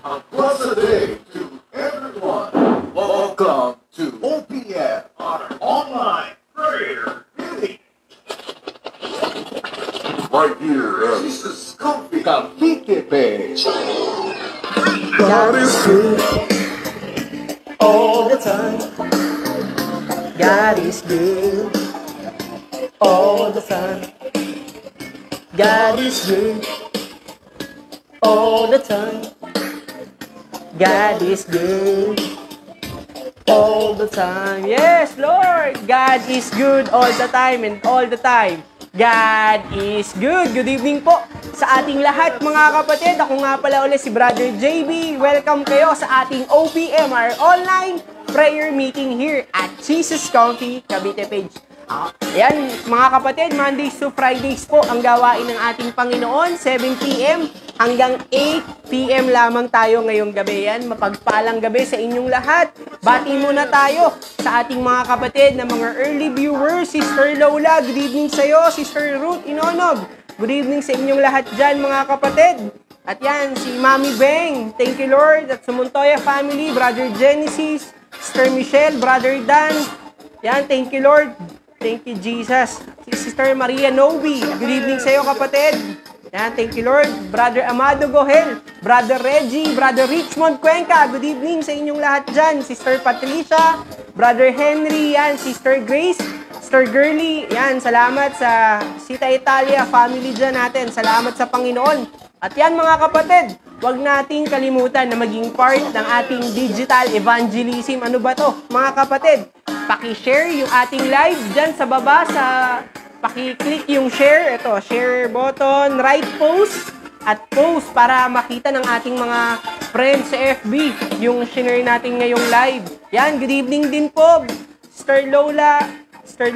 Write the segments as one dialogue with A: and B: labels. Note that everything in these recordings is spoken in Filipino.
A: A blessed day to everyone. Welcome to OPM on our online prayer meeting. Right here at Jesus Comfy Page.
B: God is good all the time. God is good all the time. God is good all the time. God is good all the time. Yes, Lord! God is good all the time and all the time. God is good. Good evening po sa ating lahat mga kapatid. Ako nga pala ulit si Brother JB. Welcome kayo sa ating OPM, our online prayer meeting here at Jesus Comfy Cavite Page. Ayan, mga kapatid, Mondays to Fridays po ang gawain ng ating Panginoon, 7 p.m. hanggang 8 p.m. lamang tayo ngayong gabi. Yan, mapagpalang gabi sa inyong lahat. Bati muna tayo sa ating mga kapatid na mga early viewers. Sister Lola, good evening sa iyo. Sister Ruth Inonog, good evening sa inyong lahat dyan mga kapatid. At yan, si Mami Beng, thank you Lord. At sa Montoya family, Brother Genesis, Sister Michelle, Brother Dan. Yan, thank you Lord. Thank you, Jesus. Sister Maria Nobi, good evening sa iyo, kapatid. Yan, thank you, Lord. Brother Amado Gohel, Brother Reggie, Brother Richmond Cuenca, good evening sa inyong lahat dyan. Sister Patricia, Brother Henry, yan, Sister Grace, Sister Girly, yan, salamat sa Sita Italia family dyan natin. Salamat sa Panginoon. At yan, mga kapatid, huwag nating kalimutan na maging part ng ating digital evangelism. Ano ba to, mga kapatid? Paki-share yung ating live dyan sa baba, paki-click yung share, ito, share button, right post, at post para makita ng ating mga friends sa FB yung share natin ngayong live. Yan, good evening din po, Sister Lola, Sister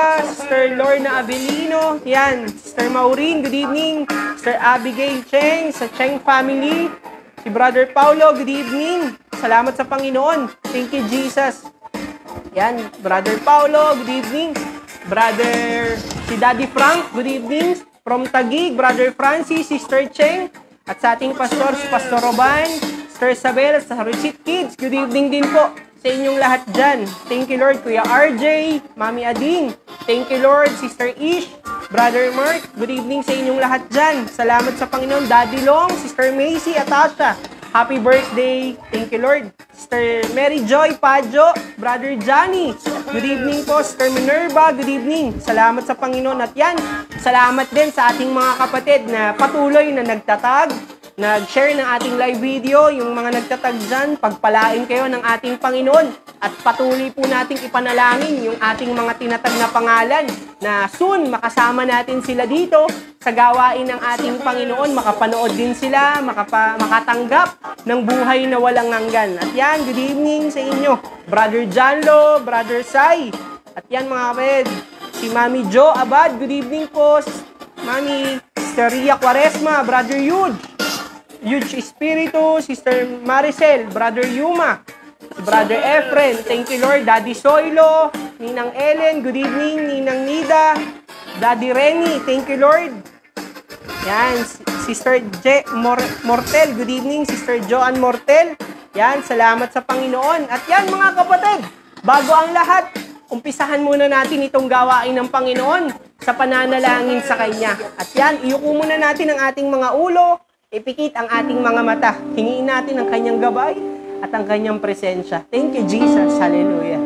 B: Lorna Abelino, yan, Sister Maureen, good evening, Sister Abigail Cheng, sa Cheng family, si Brother Paulo, good evening, salamat sa Panginoon, thank you Jesus. Yan, Brother Paulo, good evening. Brother, si Daddy Frank, good evening. From Taguig, Brother Francis, Sister Cheng. At sa ating pastor, si Pastor Roban, Sister Isabel, sa Richit Kids, good evening din po sa inyong lahat dyan. Thank you Lord, Kuya RJ, Mami Ading. Thank you Lord, Sister Ish, Brother Mark, good evening sa inyong lahat dyan. Salamat sa Panginoon, Daddy Long, Sister Macy, Atasha. Happy birthday. Thank you, Lord. Sister Mary Joy Pajo, Brother Johnny. Good evening po, Sister Minerva. Good evening. Salamat sa Panginoon. At yan, salamat din sa ating mga kapatid na patuloy na nagtatag, nag-share ng ating live video. Yung mga nagtatag dyan, pagpalain kayo ng ating Panginoon. At patuloy po nating ipanalangin yung ating mga tinatag na pangalan na soon makasama natin sila dito sa gawain ng ating Panginoon, makapanood din sila, makatanggap ng buhay na walang hanggan. At yan, good evening sa inyo, Brother Janlo, Brother Sai. At yan mga kapatid, si Mami Jo Abad, good evening po, Mami Sister Ria Quaresma, Brother Huge Espiritu, Sister Maricel, Brother Yuma, Brother Efren, thank you Lord, Daddy Soilo, Ninang Ellen, good evening, Ninang Nida, Daddy Renny, thank you Lord. Yan, Sister Mortel, good evening, Sister Joanne Mortel. Yan, salamat sa Panginoon. At yan mga kapatid, bago ang lahat, umpisahan muna natin itong gawain ng Panginoon sa pananalangin sa Kanya. At yan, iyuko muna natin ang ating mga ulo, ipikit ang ating mga mata. Hingiin natin ang Kanyang gabay at ang Kanyang presensya. Thank you, Jesus. Hallelujah.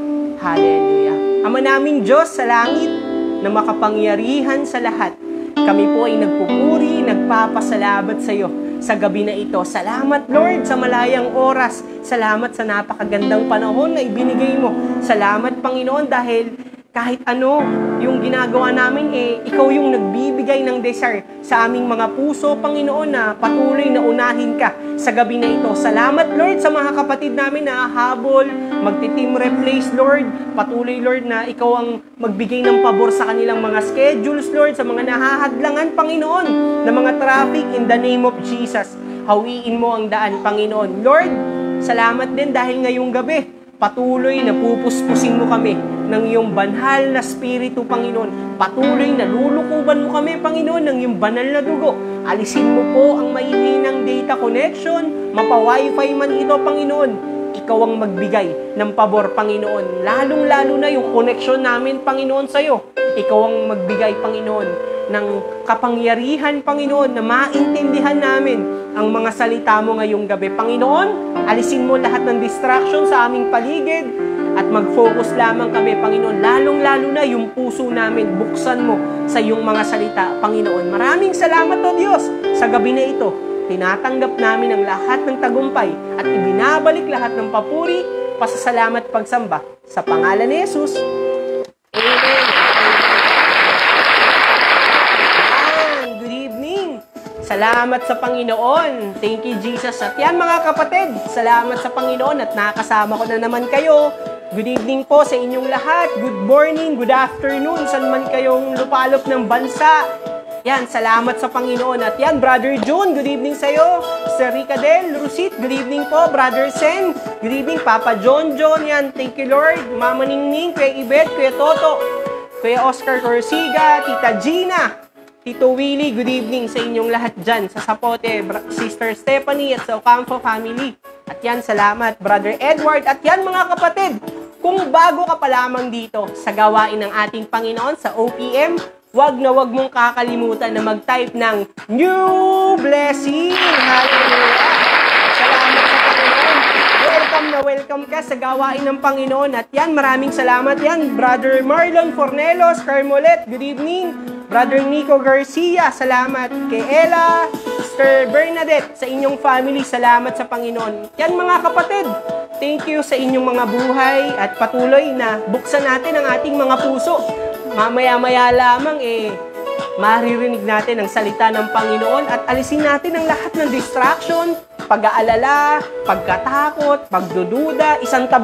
B: Hallelujah. Ama naming Diyos sa langit na makapangyarihan sa lahat, kami po ay nagpupuri, nagpapasalamat sa iyo sa gabi na ito. Salamat Lord sa malayang oras. Salamat sa napakagandang panahon na ibinigay mo. Salamat Panginoon dahil kahit ano yung ginagawa namin, ikaw yung nagbibigay ng desire sa aming mga puso, Panginoon, na patuloy na unahin ka sa gabi na ito. Salamat, Lord, sa mga kapatid namin na habol, magti-team replace, Lord. Patuloy, Lord, na ikaw ang magbigay ng pabor sa kanilang mga schedules, Lord, sa mga nahahadlangan, Panginoon, na mga traffic in the name of Jesus. Hawiin mo ang daan, Panginoon. Lord, salamat din dahil ngayong gabi, Patuloy na pupuspusin mo kami ng iyong banal na spirito, Panginoon. Patuloy na lulukuban mo kami, Panginoon, ng iyong banal na dugo. Alisin mo po ang maihinang data connection, mapa-wifi man ito, Panginoon. Ikaw ang magbigay ng pabor, Panginoon. Lalong-lalo na yung connection namin, Panginoon, sa'yo. Ikaw ang magbigay, Panginoon, ng kapangyarihan, Panginoon, na maintindihan namin ang mga salita mo ngayong gabi. Panginoon, alisin mo lahat ng distraction sa aming paligid at mag-focus lamang kami, Panginoon. Lalong-lalo na yung puso namin, buksan mo sa iyong mga salita, Panginoon. Maraming salamat, O Diyos, sa gabi na ito. Tinatanggap namin ang lahat ng tagumpay at ibinabalik lahat ng papuri, pasasalamat, pagsamba sa pangalan ni Jesus. Amen. Good evening. Salamat sa Panginoon. Thank you, Jesus. At yan, mga kapatid, salamat sa Panginoon at nakasama ko na naman kayo. Good evening po sa inyong lahat. Good morning, good afternoon, saan man kayong lupalop ng bansa. Yan, salamat sa Panginoon. At yan, Brother June, good evening sa'yo. Sir Ricadel, Rusit, good evening po. Brother Sen, good evening. Papa John, yan, thank you Lord. Mama Ningning, Kuya Ibet, Kuya Toto, Kuya Oscar Corsiga, Tita Gina, Tito Willie, good evening sa inyong lahat dyan. Sa Sapote, Sister Stephanie at sa Ocampo family. At yan, salamat, Brother Edward. At yan, mga kapatid, kung bago ka pa lamang dito sa gawain ng ating Panginoon sa OPM, wag na wag mong kakalimutan na mag-type ng New Blessing. Hallelujah! Salamat sa Panginoon. Welcome ka sa gawain ng Panginoon. At yan, maraming salamat yan. Brother Marlon Fornelos, Carmolet, good evening. Brother Nico Garcia, salamat. Kay Ella, Sister Bernadette, sa inyong family, salamat sa Panginoon. Yan, mga kapatid, thank you sa inyong mga buhay at patuloy na buksan natin ang ating mga puso. Mamaya-maya lamang maririnig natin ang salita ng Panginoon at alisin natin ang lahat ng distraction, pag-aalala, pagkatakot, pagdududa. Isantabi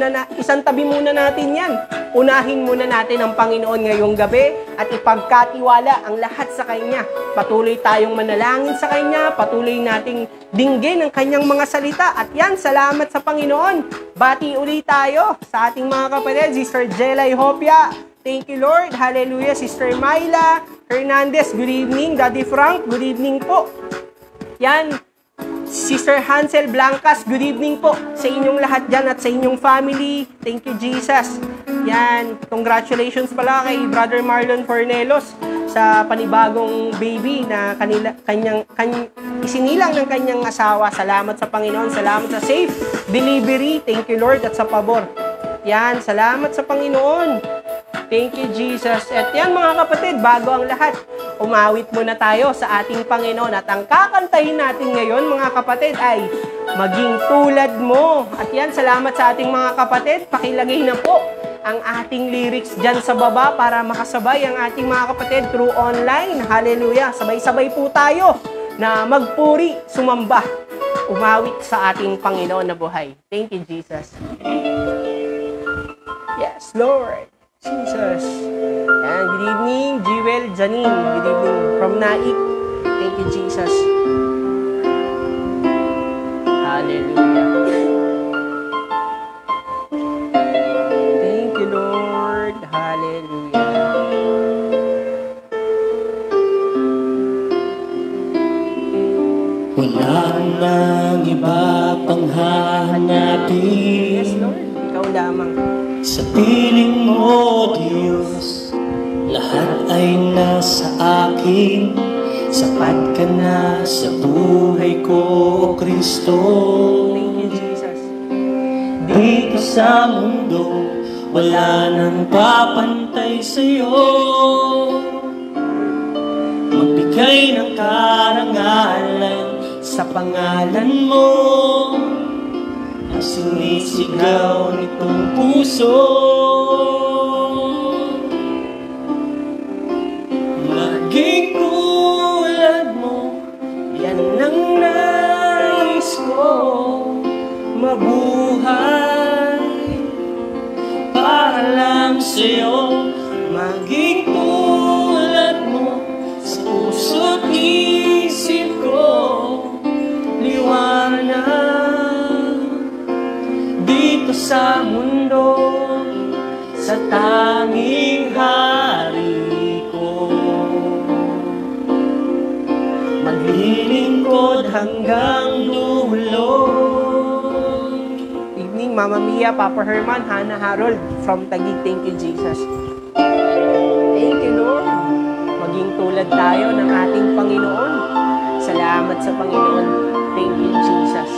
B: muna natin yan. Unahin muna natin ang Panginoon ngayong gabi at ipagkatiwala ang lahat sa Kanya. Patuloy tayong manalangin sa Kanya, patuloy nating dinggin ang Kanyang mga salita. At yan, salamat sa Panginoon. Bati ulit tayo sa ating mga kapatid, Sister Jelay Hopia. Thank you, Lord. Hallelujah. Sister Myla Hernandez, good evening. Daddy Frank, good evening po. Yan. Sister Hansel Blancas, good evening po sa inyong lahat dyan at sa inyong family. Thank you, Jesus. Yan. Congratulations pala kay Brother Marlon Fornelos sa panibagong baby na isinilang ng kanyang asawa. Salamat sa Panginoon. Salamat sa safe delivery. Thank you, Lord, at sa pabor. Yan. Salamat sa Panginoon. Thank you, Jesus. At yan, mga kapatid, bago ang lahat, umawit muna tayo sa ating Panginoon. At ang kakantahin natin ngayon, mga kapatid, ay Maging Tulad Mo. At yan, salamat sa ating mga kapatid. Pakilagay na po ang ating lyrics dyan sa baba para makasabay ang ating mga kapatid through online. Hallelujah. Sabay-sabay po tayo na magpuri, sumamba, umawit sa ating Panginoon na buhay. Thank you, Jesus. Yes, Lord. Jesus. Yan, good evening, Jewel Janine. Good evening from Naik. Thank you, Jesus. Hallelujah. Thank you, Lord. Hallelujah.
C: Wala nang iba pang hahanapin.
B: Yes, Lord. Ikaw lamang.
C: Sa piling mo, Diyos, lahat ay nasa akin. Sapat ka na sa buhay ko, O Kristo.
B: Thank you, Jesus.
C: Dito sa mundo, wala nang papantay sa'yo. Magbigay ng karangalan sa pangalan mo. Sinisigaw nitong puso. Maging tulad mo, yan ang nais ko. Mabuhay para lang sa'yo. Maging tulad mo sa puso't isip ko. Liwanag dito sa mundo, sa tanging hari ko. Maglilingkod hanggang dulo.
B: Evening, Mama Mia, Papa Herman, Hannah Harold from Taguig. Thank you, Jesus. Thank you, Lord. Maging tulad tayo ng ating Panginoon. Salamat sa Panginoon. Thank you, Jesus.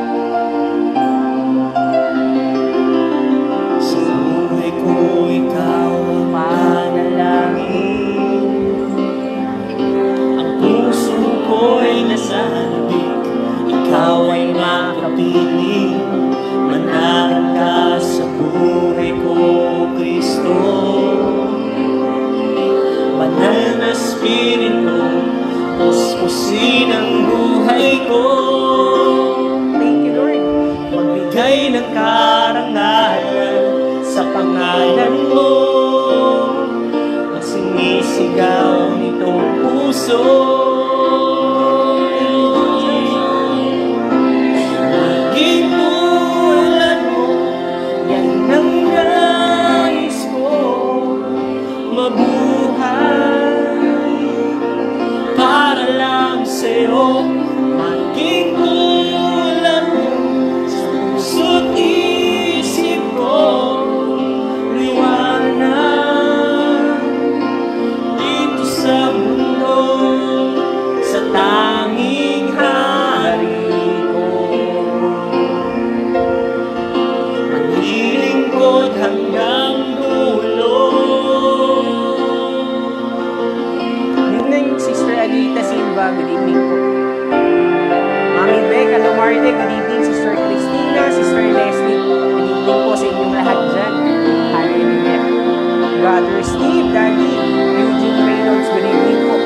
C: Sa buhay ko, ikaw ang panalangin. Ang puso ko'y nasabik, ikaw ay makapiling. Manahan ka sa buhay ko, Kristo. Banal na Espiritu, puspusin ang buhay ko.
B: Thank you, Lord.
C: Magbigay ng karangalan sa pangalan mo. Ang sinisigaw nitong puso. Maging tulad mo, yan ang nais ko. Mabuhay para lang sa'yo. Maging tulad mo sa puso't isip ko. Liwanag dito sa mundo, sa tanging hari ko. Maglilingkod hanggang dulo.
B: Yun na yung Sister Alita Silva. Good evening po. Mami Beck, Alomarte. Good evening, Sister Christina, Sister Leslie. Good evening po sa inyong lahat dyan. Hallelujah. Brother Steve, Daddy, Eugene Reynolds. Good evening po.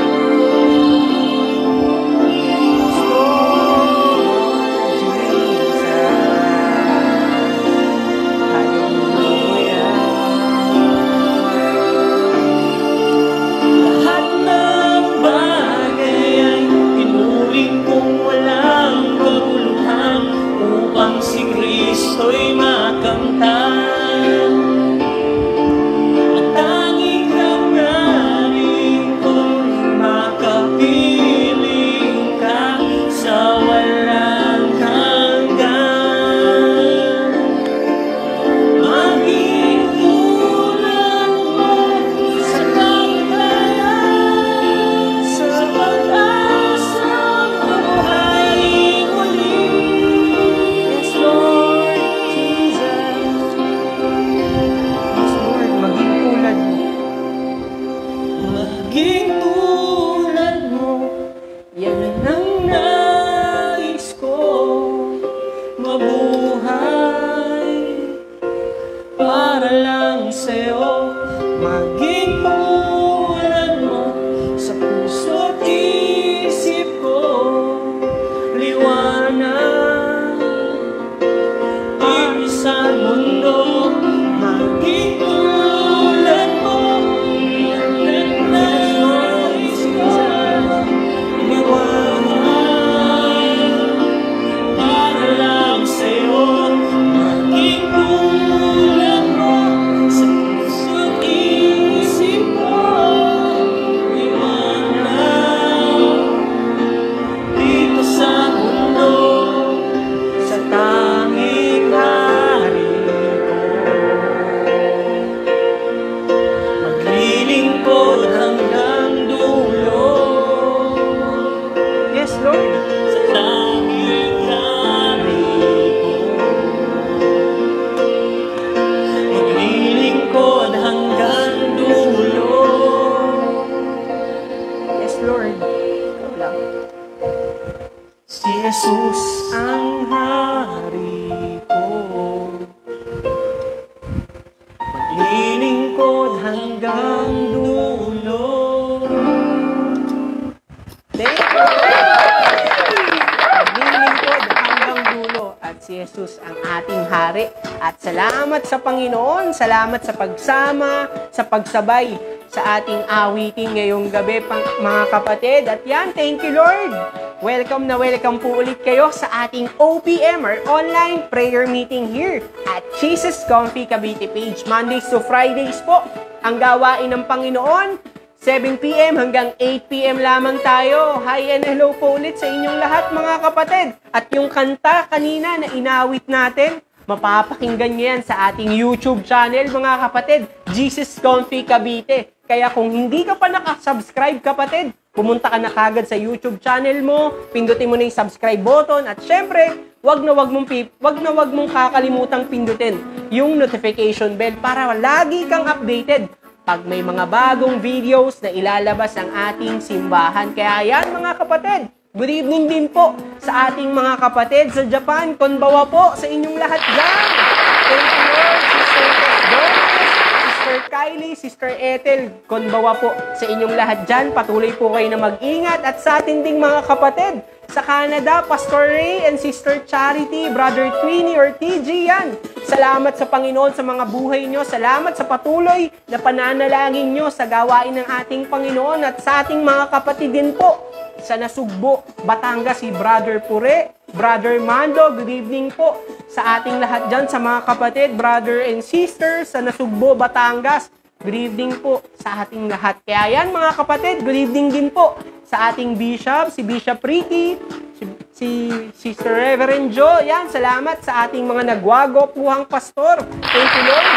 C: Lahat ng bagay ay pinuling kong walang kaguluhan, upang si Kristo'y makamtan. Ang tanging hangarin ko'y makapiling ka sa walang hanggan. Maging tulad mo sa kagalayan, sa pag-asang buhay muli.
B: Yes, Lord Jesus. Yes, Lord, maging tulad mo.
C: Maging tulad mo, yan ang nais ko. Mabuhay para lang sa'yo. Maging tulad mo sa puso't isip ko. Liwanag dito sa mundo. Maging tulad mo, yan ang nais ko. Liwanag para lang sa'yo. Maging tulad mo sa puso't isip ko. Liwanag dito sa mundo, sa tanging hari ko. Maglilingkod hanggang dulo,
B: Yes, Lord.
C: sa tanging hari ko. Maglilingkod hanggang dulo.
B: Yes, Lord. Ikaw lang.
C: Si Jesus ang hari ko. Maglilingkod hanggang dulo.
B: Thank you. Maglilingkod hanggang dulo. At si Jesus ang ating hari. At salamat sa Panginoon. Salamat sa pagsama, sa pagsabay sa ating awitin ngayong gabi, mga kapatid. At yan, thank you, Lord. welcome na welcome po ulit kayo sa ating OPM or Online Prayer Meeting here at Jesus Comfy Cavite page. Mondays to Fridays po ang gawain ng Panginoon. 7 p.m. hanggang 8 p.m. lamang tayo. Hi and hello po ulit sa inyong lahat mga kapatid. At yung kanta kanina na inawit natin, mapapakinggan niyo yan sa ating YouTube channel mga kapatid, Jesus Comfy Cavite. Kaya kung hindi ka pa nakasubscribe kapatid, pumunta ka na kagad sa YouTube channel mo, pindutin mo na yung subscribe button at syempre, wag na wag mong kakalimutang pindutin yung notification bell para lagi kang updated pag may mga bagong videos na ilalabas ang ating simbahan. Kaya yan mga kapatid, good evening din po sa ating mga kapatid sa Japan. Konbawa po sa inyong lahat dyan. Thank you Lord, Sister Doris, Sister Kylie, Sister Ethel. Konbawa po sa inyong lahat dyan. Patuloy po kayo na mag-ingat. At sa ating ding mga kapatid sa Canada, Pastor Ray and Sister Charity, Brother Twinnie or TG yan. Salamat sa Panginoon sa mga buhay nyo. Salamat sa patuloy na pananalangin nyo sa gawain ng ating Panginoon at sa ating mga kapatid din po sa Nasugbo, Batangas, si Brother Pure, Brother Mando, good evening po sa ating lahat dyan, sa mga kapatid, brother and sisters sa Nasugbo, Batangas. Good evening po sa ating lahat. Kaya yan mga kapatid, good evening din po sa ating Bishop, si Bishop Ricky, si Sister Reverend Joe. Yan, salamat sa ating mga nagwagopuhang pastor. Thank you Lord.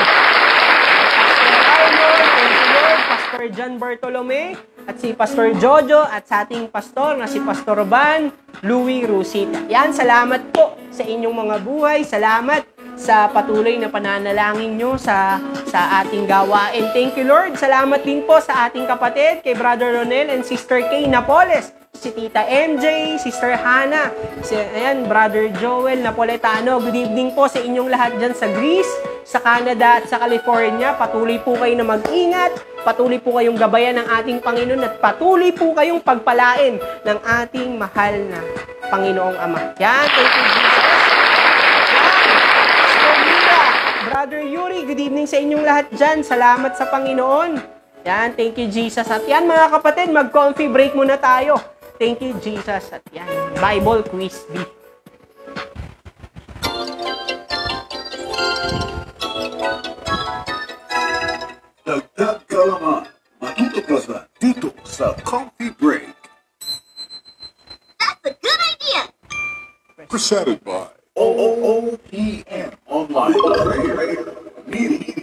B: Pastor Arnold, thank you Lord. Pastor John Bartolome, at si Pastor Jojo, at sa ating pastor na si Pastor Ban, Louie Rusita. Yan, salamat po sa inyong mga buhay. Salamat sa patuloy na pananalangin nyo sa ating gawain. Thank you Lord. Salamat din po sa ating kapatid, kay Brother Ronel and Sister Kay Napoles, si Tita MJ, Sister Hannah, ayan, Brother Joel Napoletano. Good evening po sa inyong lahat dyan sa Greece, sa Canada at sa California. Patuloy po kayo na mag-ingat, patuloy po kayong gabayan ng ating Panginoon at patuloy po kayong pagpalain ng ating mahal na Panginoong Ama. Yan, thank you Jesus. Brother Yuri, good evening sa inyong lahat dyan. Salamat sa Panginoon. Yan, thank you Jesus. At yan mga kapatid, mag-coffee break muna tayo. Thank you Jesus. At yan, Bible Quiz B.
A: Dagdag kalaman, matutuklasan dito sa Coffee Break.
D: That's a good idea!
A: Presented by OPM Online Prayer Meeting.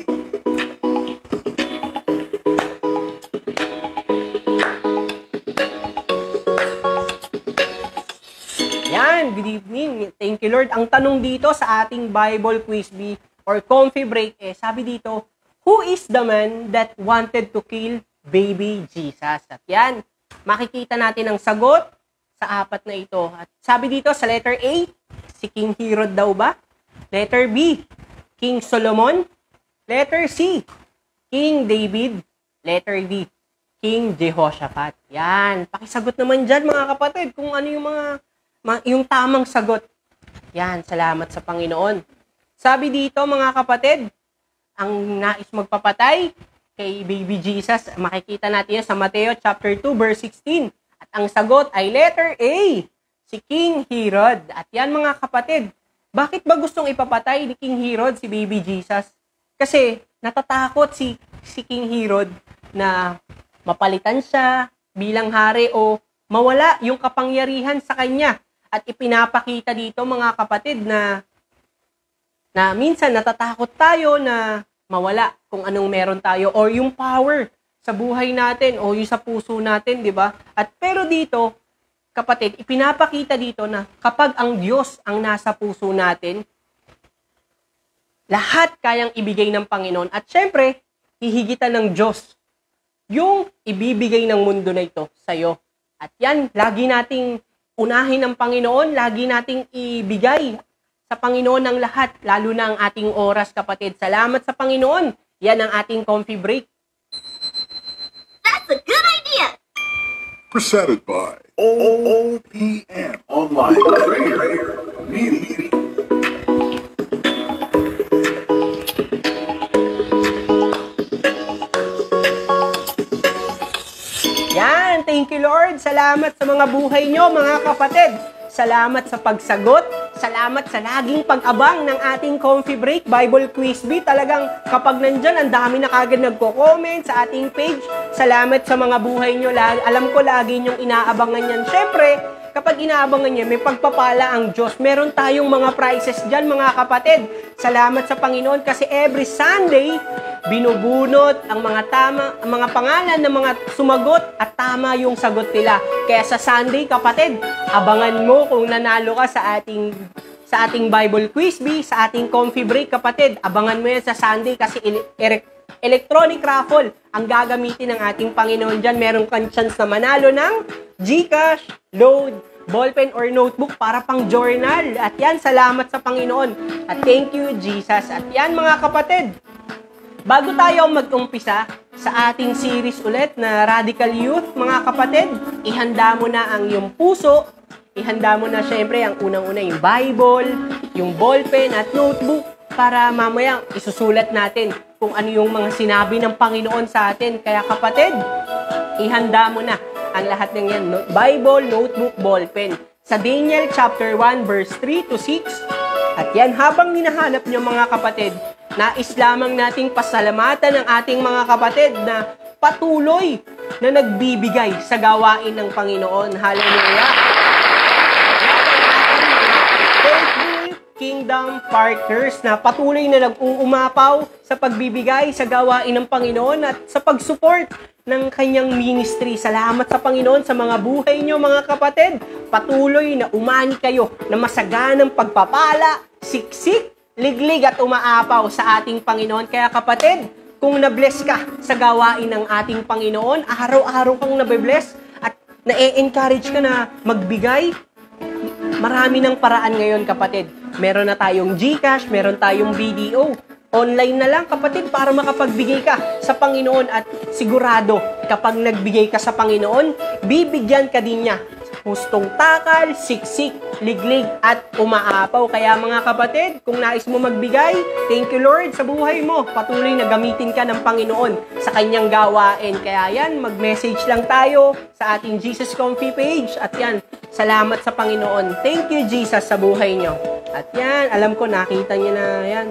B: Yan, good evening. Thank you Lord. Ang tanong dito sa ating Bible Quiz B or Coffee Break sabi dito, who is the man that wanted to kill baby Jesus? At yan, makikita natin ang sagot sa apat na ito. At sabi dito sa letter A, si King Herod daw ba? Letter B, King Solomon. Letter C, King David. Letter D, King Jehoshaphat. Yan, pakisagot naman dyan mga kapatid kung ano yung yung tamang sagot. Yan, salamat sa Panginoon. Sabi dito mga kapatid, ang nais magpapatay kay baby Jesus, makikita natin yan sa Mateo chapter 2 verse 16. At ang sagot ay letter A, si King Herod. At yan mga kapatid, bakit ba gustong ipapatay ni King Herod si baby Jesus? Kasi natatakot si King Herod na mapalitan siya bilang hari o mawala yung kapangyarihan sa kanya. At ipinapakita dito mga kapatid na minsan natatakot tayo na mawala kung anong meron tayo or yung power sa buhay natin o yung sa puso natin, di ba? At pero dito, kapatid, ipinapakita dito na kapag ang Diyos ang nasa puso natin, lahat kayang ibigay ng Panginoon. At syempre, hihigitan ng Diyos yung ibibigay ng mundo na ito sa'yo. At yan, lagi nating unahin ng Panginoon, lagi nating ibigay sa Panginoon ang lahat, lalo na ang ating oras, kapatid. Salamat sa Panginoon. Yan ang ating coffee break.
D: That's a good idea!
A: Presented by OPM Online Prayer Meeting.
B: thank you Lord. Salamat sa mga buhay nyo, mga kapatid. Salamat sa pagsagot. Salamat sa laging pag-abang ng ating Coffee Break Bible Quiz Bee. Talagang kapag nandyan, ang dami na kagad nagko-comment sa ating page. Salamat sa mga buhay nyo. Alam ko lagi nyong inaabangan yan. Syempre, kapag inaabangan niya, may pagpapala ang Diyos. Meron tayong mga prizes dyan, mga kapatid. Salamat sa Panginoon kasi every Sunday, binubunot ang mga pangalan ng mga sumagot at tama yung sagot nila. Kaya sa Sunday, kapatid, abangan mo kung nanalo ka sa ating Bible Quiz Bee, sa ating Coffee Break, kapatid. Abangan mo yan sa Sunday kasi electronic raffle ang gagamitin ng ating Panginoon dyan. Meron kang chance na manalo ng GCash, load, ballpen or notebook para pang journal. At yan, salamat sa Panginoon. At thank you, Jesus. At yan, mga kapatid, bago tayo mag-umpisa sa ating series ulit na Radical Youth, mga kapatid, ihanda mo na ang iyong puso. Ihanda mo na syempre ang unang-una yung Bible, yung ballpen at notebook para mamaya isusulat natin kung ano yung mga sinabi ng Panginoon sa atin. Kaya kapatid, ihanda mo na ang lahat ng yan. Bible, notebook, ballpen. Sa Daniel chapter 1 verse 3 to 6. At yan, habang hinahanap nyo, mga kapatid, nais lamang nating pasalamatan ng ating mga kapatid na patuloy na nagbibigay sa gawain ng Panginoon. Hallelujah! Kingdom partners na patuloy na nag-uumapaw sa pagbibigay sa gawain ng Panginoon at sa pag-support ng kanyang ministry. Salamat sa Panginoon sa mga buhay nyo, mga kapatid. Patuloy na umani kayo na masaganang pagpapala, siksik, liglig at umaapaw sa ating Panginoon. Kaya kapatid, kung na-bless ka sa gawain ng ating Panginoon, araw-araw kang nabe-bless at na-encourage ka na magbigay, marami ng paraan ngayon, kapatid. Meron na tayong GCash, meron tayong BDO. Online na lang, kapatid, para makapagbigay ka sa Panginoon at sigurado, kapag nagbigay ka sa Panginoon, bibigyan ka din niya. Hustong takal, siksik, liglig, at umaapaw. Kaya mga kapatid, kung nais mo magbigay, thank you Lord sa buhay mo. Patuloy na gamitin ka ng Panginoon sa kanyang gawain. Kaya yan, mag-message lang tayo sa ating Jesus Comfy page. At yan, salamat sa Panginoon. Thank you Jesus sa buhay nyo. At yan, alam ko nakita nyo na yan.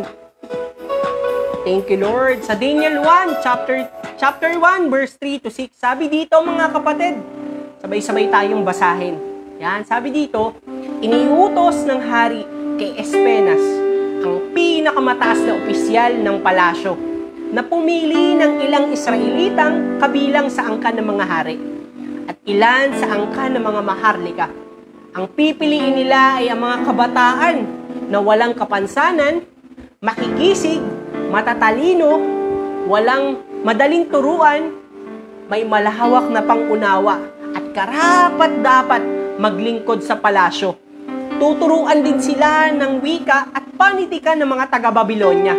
B: Thank you Lord. Sa Daniel 1, chapter 1, verse 3 to 6. Sabi dito mga kapatid, sabay-sabay tayong basahin. Yan, sabi dito, iniutos ng hari kay Ashpenaz, ang pinakamataas na opisyal ng palasyo, na pumili ng ilang Israelitang kabilang sa angkan ng mga hari, at ilan sa angkan ng mga maharlika. Ang pipiliin nila ay ang mga kabataan na walang kapansanan, makikisig, matatalino, walang madaling turuan, may malahawak na pangunawa, at karapat-dapat maglingkod sa palasyo. Tuturuan din sila ng wika at panitikan ng mga taga-Babylonia.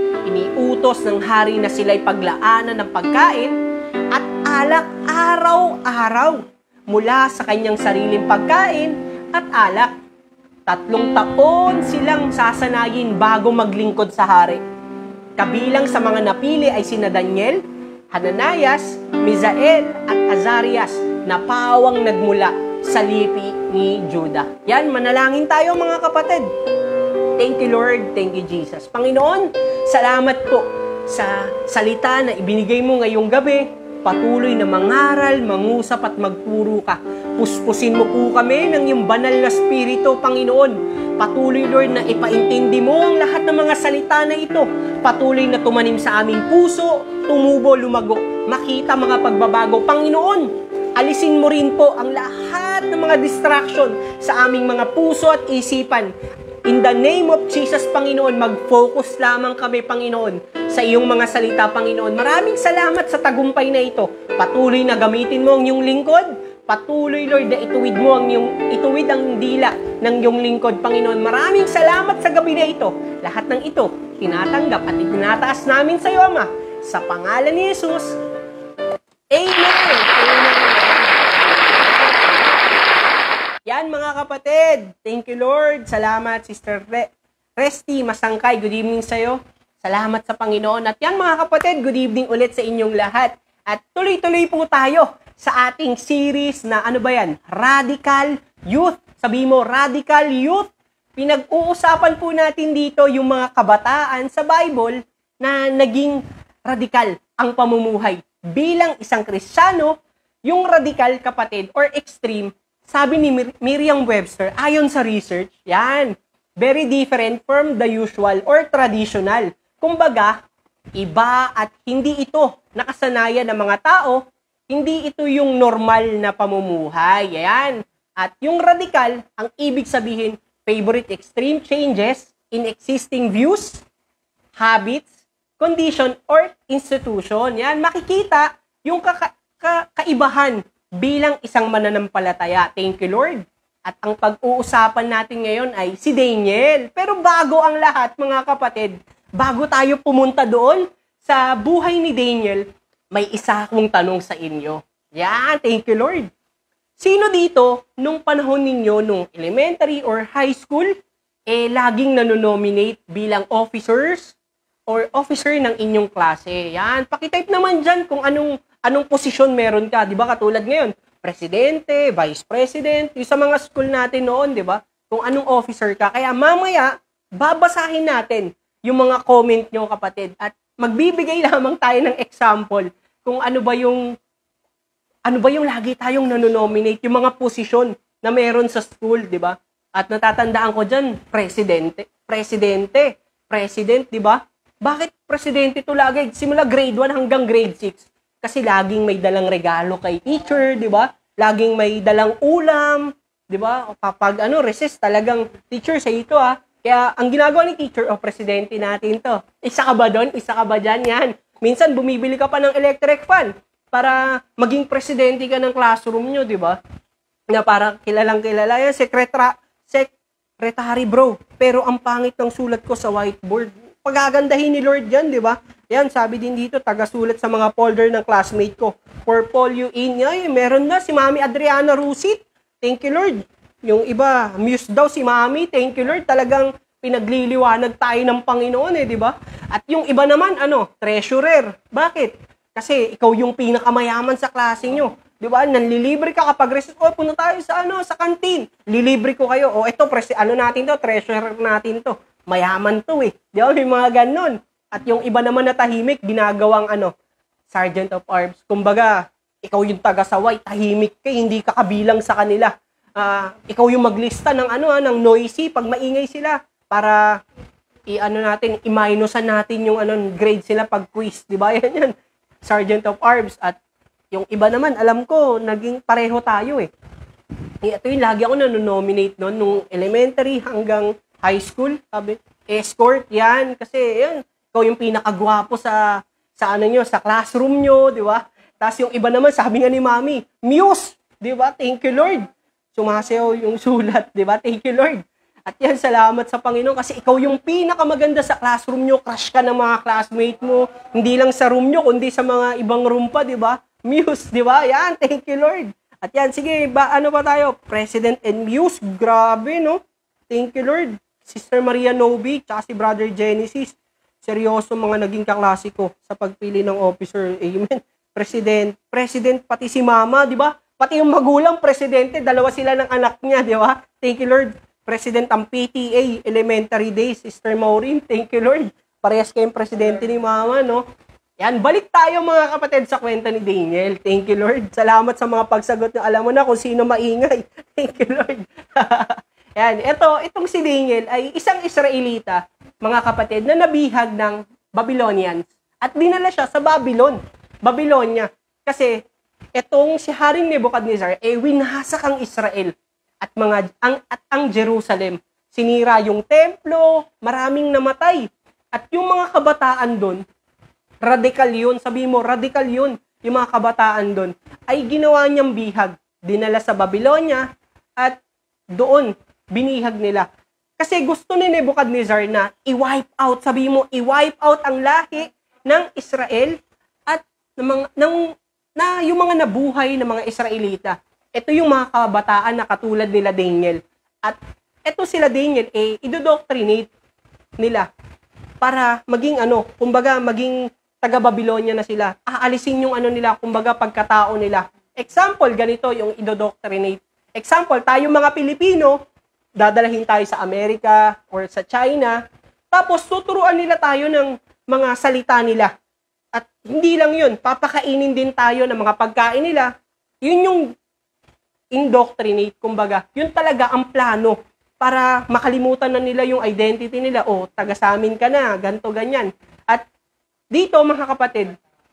B: Iniutos ng hari na sila'y paglaanan ng pagkain at alak araw-araw mula sa kanyang sariling pagkain at alak. 3 taon silang sasanayin bago maglingkod sa hari. Kabilang sa mga napili ay sina Daniel, Hananiah, Mishael at Azariah na pawang nagmula sa lipi ni Judah. Yan, manalangin tayo mga kapatid. Thank you Lord, thank you Jesus. Panginoon, salamat po sa salita na ibinigay mo ngayong gabi. Patuloy na mangaral, mangusap at magturo ka. Puspusin mo po kami ng iyong banal na spirito, Panginoon. Patuloy, Lord, na ipaintindi mo ang lahat ng mga salita na ito. Patuloy na tumanim sa aming puso, tumubo, lumago, makita mga pagbabago. Panginoon, alisin mo rin po ang lahat ng mga distraction sa aming mga puso at isipan. In the name of Jesus, Panginoon, mag-focus lamang kami, Panginoon, sa iyong mga salita, Panginoon. Maraming salamat sa tagumpay na ito. Patuloy na gamitin mo ang iyong lingkod. Patuloy, Lord, na ituwid ang dila ng iyong lingkod, Panginoon. Maraming salamat sa gabi na ito. Lahat ng ito, tinatanggap at itinataas namin sa iyo, Ama. Sa pangalan ni Jesus. Amen. Amen. Yan mga kapatid. Thank you Lord. Salamat Sister Resty Masangkay. Good evening sa iyo. Salamat sa Panginoon. At yan mga kapatid, good evening ulit sa inyong lahat. At tuloy-tuloy po tayo sa ating series na ano ba yan? Radical Youth. Sabi mo, Radical Youth. Pinag-uusapan po natin dito yung mga kabataan sa Bible na naging radikal ang pamumuhay. Bilang isang Kristiyano, yung radical, kapatid, or extreme, sabi ni Merriam-Webster, ayon sa research, yan, very different from the usual or traditional. Kumbaga, iba at hindi ito nakasanayan ng mga tao, hindi ito yung normal na pamumuhay. Ayan. At yung radical, ang ibig sabihin, favorite extreme changes in existing views, habits, condition, or institution. Yan, makikita yung kaibahan bilang isang mananampalataya. Thank you, Lord. At ang pag-uusapan natin ngayon ay si Daniel. Pero bago ang lahat, mga kapatid, bago tayo pumunta doon sa buhay ni Daniel, may isa akong tanong sa inyo. Yan, thank you, Lord. Sino dito, nung panahon ninyo, nung elementary or high school, laging nanonominate bilang officers or officer ng inyong klase? Yan, pakitype naman dyan kung anong posisyon meron ka. Di ba, katulad ngayon, presidente, vice president, yung sa mga school natin noon, di ba? Kung anong officer ka. Kaya mamaya, babasahin natin yung mga comment nyo, kapatid. At magbibigay lamang tayo ng example kung ano ba yung lagi tayong nanonominate, yung mga posisyon na meron sa school, di ba? At natatandaan ko dyan, president, di ba? Bakit presidente to lagi? Simula grade 1 hanggang grade 6. Kasi laging may dalang regalo kay teacher, di ba? Laging may dalang ulam, di ba? Kapag recess, talagang teacher sa ito Kaya ang ginagawa ni teacher, presidente natin to. Isa ka ba doon? Isa ka ba dyan? Yan. Minsan bumibili ka pa ng electric fan para maging presidente ka ng classroom nyo, di ba? Na parang kilalang-kilala. Yan, secretary bro. Pero ang pangit ng sulat ko sa whiteboard. Pagagandahin ni Lord yan, di ba? Yan, sabi din dito, taga-sulat sa mga folder ng classmate ko. Portfolio in, meron na si Mami Adriana Rusit. Thank you, Lord. Yung iba, muse daw si Mami. Thank you, Lord. Talagang pinagliliwanag tayo ng Panginoon, di ba? At yung iba naman, treasurer. Bakit? Kasi ikaw yung pinakamayaman sa klase nyo. Di ba? Nanlilibre ka kapag recess. Punta tayo sa kantin. Lilibre ko kayo. Ito, natin to, treasurer natin to. Mayaman to Di ba? May mga ganon. At yung iba naman na tahimik, ginagawang Sergeant of Arms. Kumbaga, ikaw yung taga-saway, tahimik ka, hindi ka kabilang sa kanila. Ikaw yung maglista ng ng noisy pag maingay sila para i-minusan natin yung grade sila pag quiz, 'di ba? Yan. Sergeant of Arms. At yung iba naman, alam ko, naging pareho tayo Ito yung lagi ako nanonominate noon nung elementary hanggang high school, sabi, escort, yan, kasi yan, ikaw yung pinakagwapo sa classroom nyo, di ba? Tapos yung iba naman, sabi nga ni Mami, muse, di ba? Thank you, Lord. Sumasayaw yung sulat, di ba? Thank you, Lord. At yan, salamat sa Panginoon kasi ikaw yung pinakamaganda sa classroom nyo, crush ka ng mga classmate mo, hindi lang sa room nyo, kundi sa mga ibang room pa, di ba? Muse, di ba? Yan, thank you, Lord. At yan, sige, ano ba tayo? President and Muse, grabe, no? Thank you, Lord. Sister Maria Novi, tsaka si Brother Genesis, seryoso mga naging kaklase ko sa pagpili ng officer. Amen. President, pati si Mama, di ba? Pati yung magulang, presidente, dalawa sila ng anak niya, di ba? Thank you, Lord. President ang PTA, elementary days, Sister Maureen, thank you, Lord. Parehas kayong presidente ni Mama, no? Yan, balik tayo mga kapatid sa kwento ni Daniel. Thank you, Lord. Salamat sa mga pagsagot niyo. Alam mo na kung sino maingay. Thank you, Lord. Yan, itong si Daniel ay isang Israelita, mga kapatid, na nabihag ng Babylonians at dinala siya sa Babylonia. Kasi itong si Haring Nebuchadnezzar winahasak ang Israel at ang Jerusalem. Sinira yung templo, maraming namatay. At yung mga kabataan doon, radikal yun, sabi mo, radikal yun, yung mga kabataan doon, ay ginawa niyang bihag. Dinala sa Babylonia at doon, binihag nila. Kasi gusto ni Nebuchadnezzar na i-wipe out, sabi mo, i-wipe out ang lahi ng Israel at yung mga nabuhay ng mga Israelita. Ito yung mga kabataan na katulad nila Daniel. At ito sila Daniel, idodoctrinate nila para maging kumbaga maging taga-Babylonia na sila. Aalisin yung nila, kumbaga pagkatao nila. Example, ganito yung indoctrinate. Example, tayo mga Pilipino, dadalahin tayo sa Amerika or sa China, tapos tuturuan nila tayo ng mga salita nila. At hindi lang yun, papakainin din tayo ng mga pagkain nila. Yun yung indoctrinate, kumbaga. Yun talaga ang plano para makalimutan na nila yung identity nila. O, taga sa amin ka na, ganto ganyan. At dito, mga kapatid,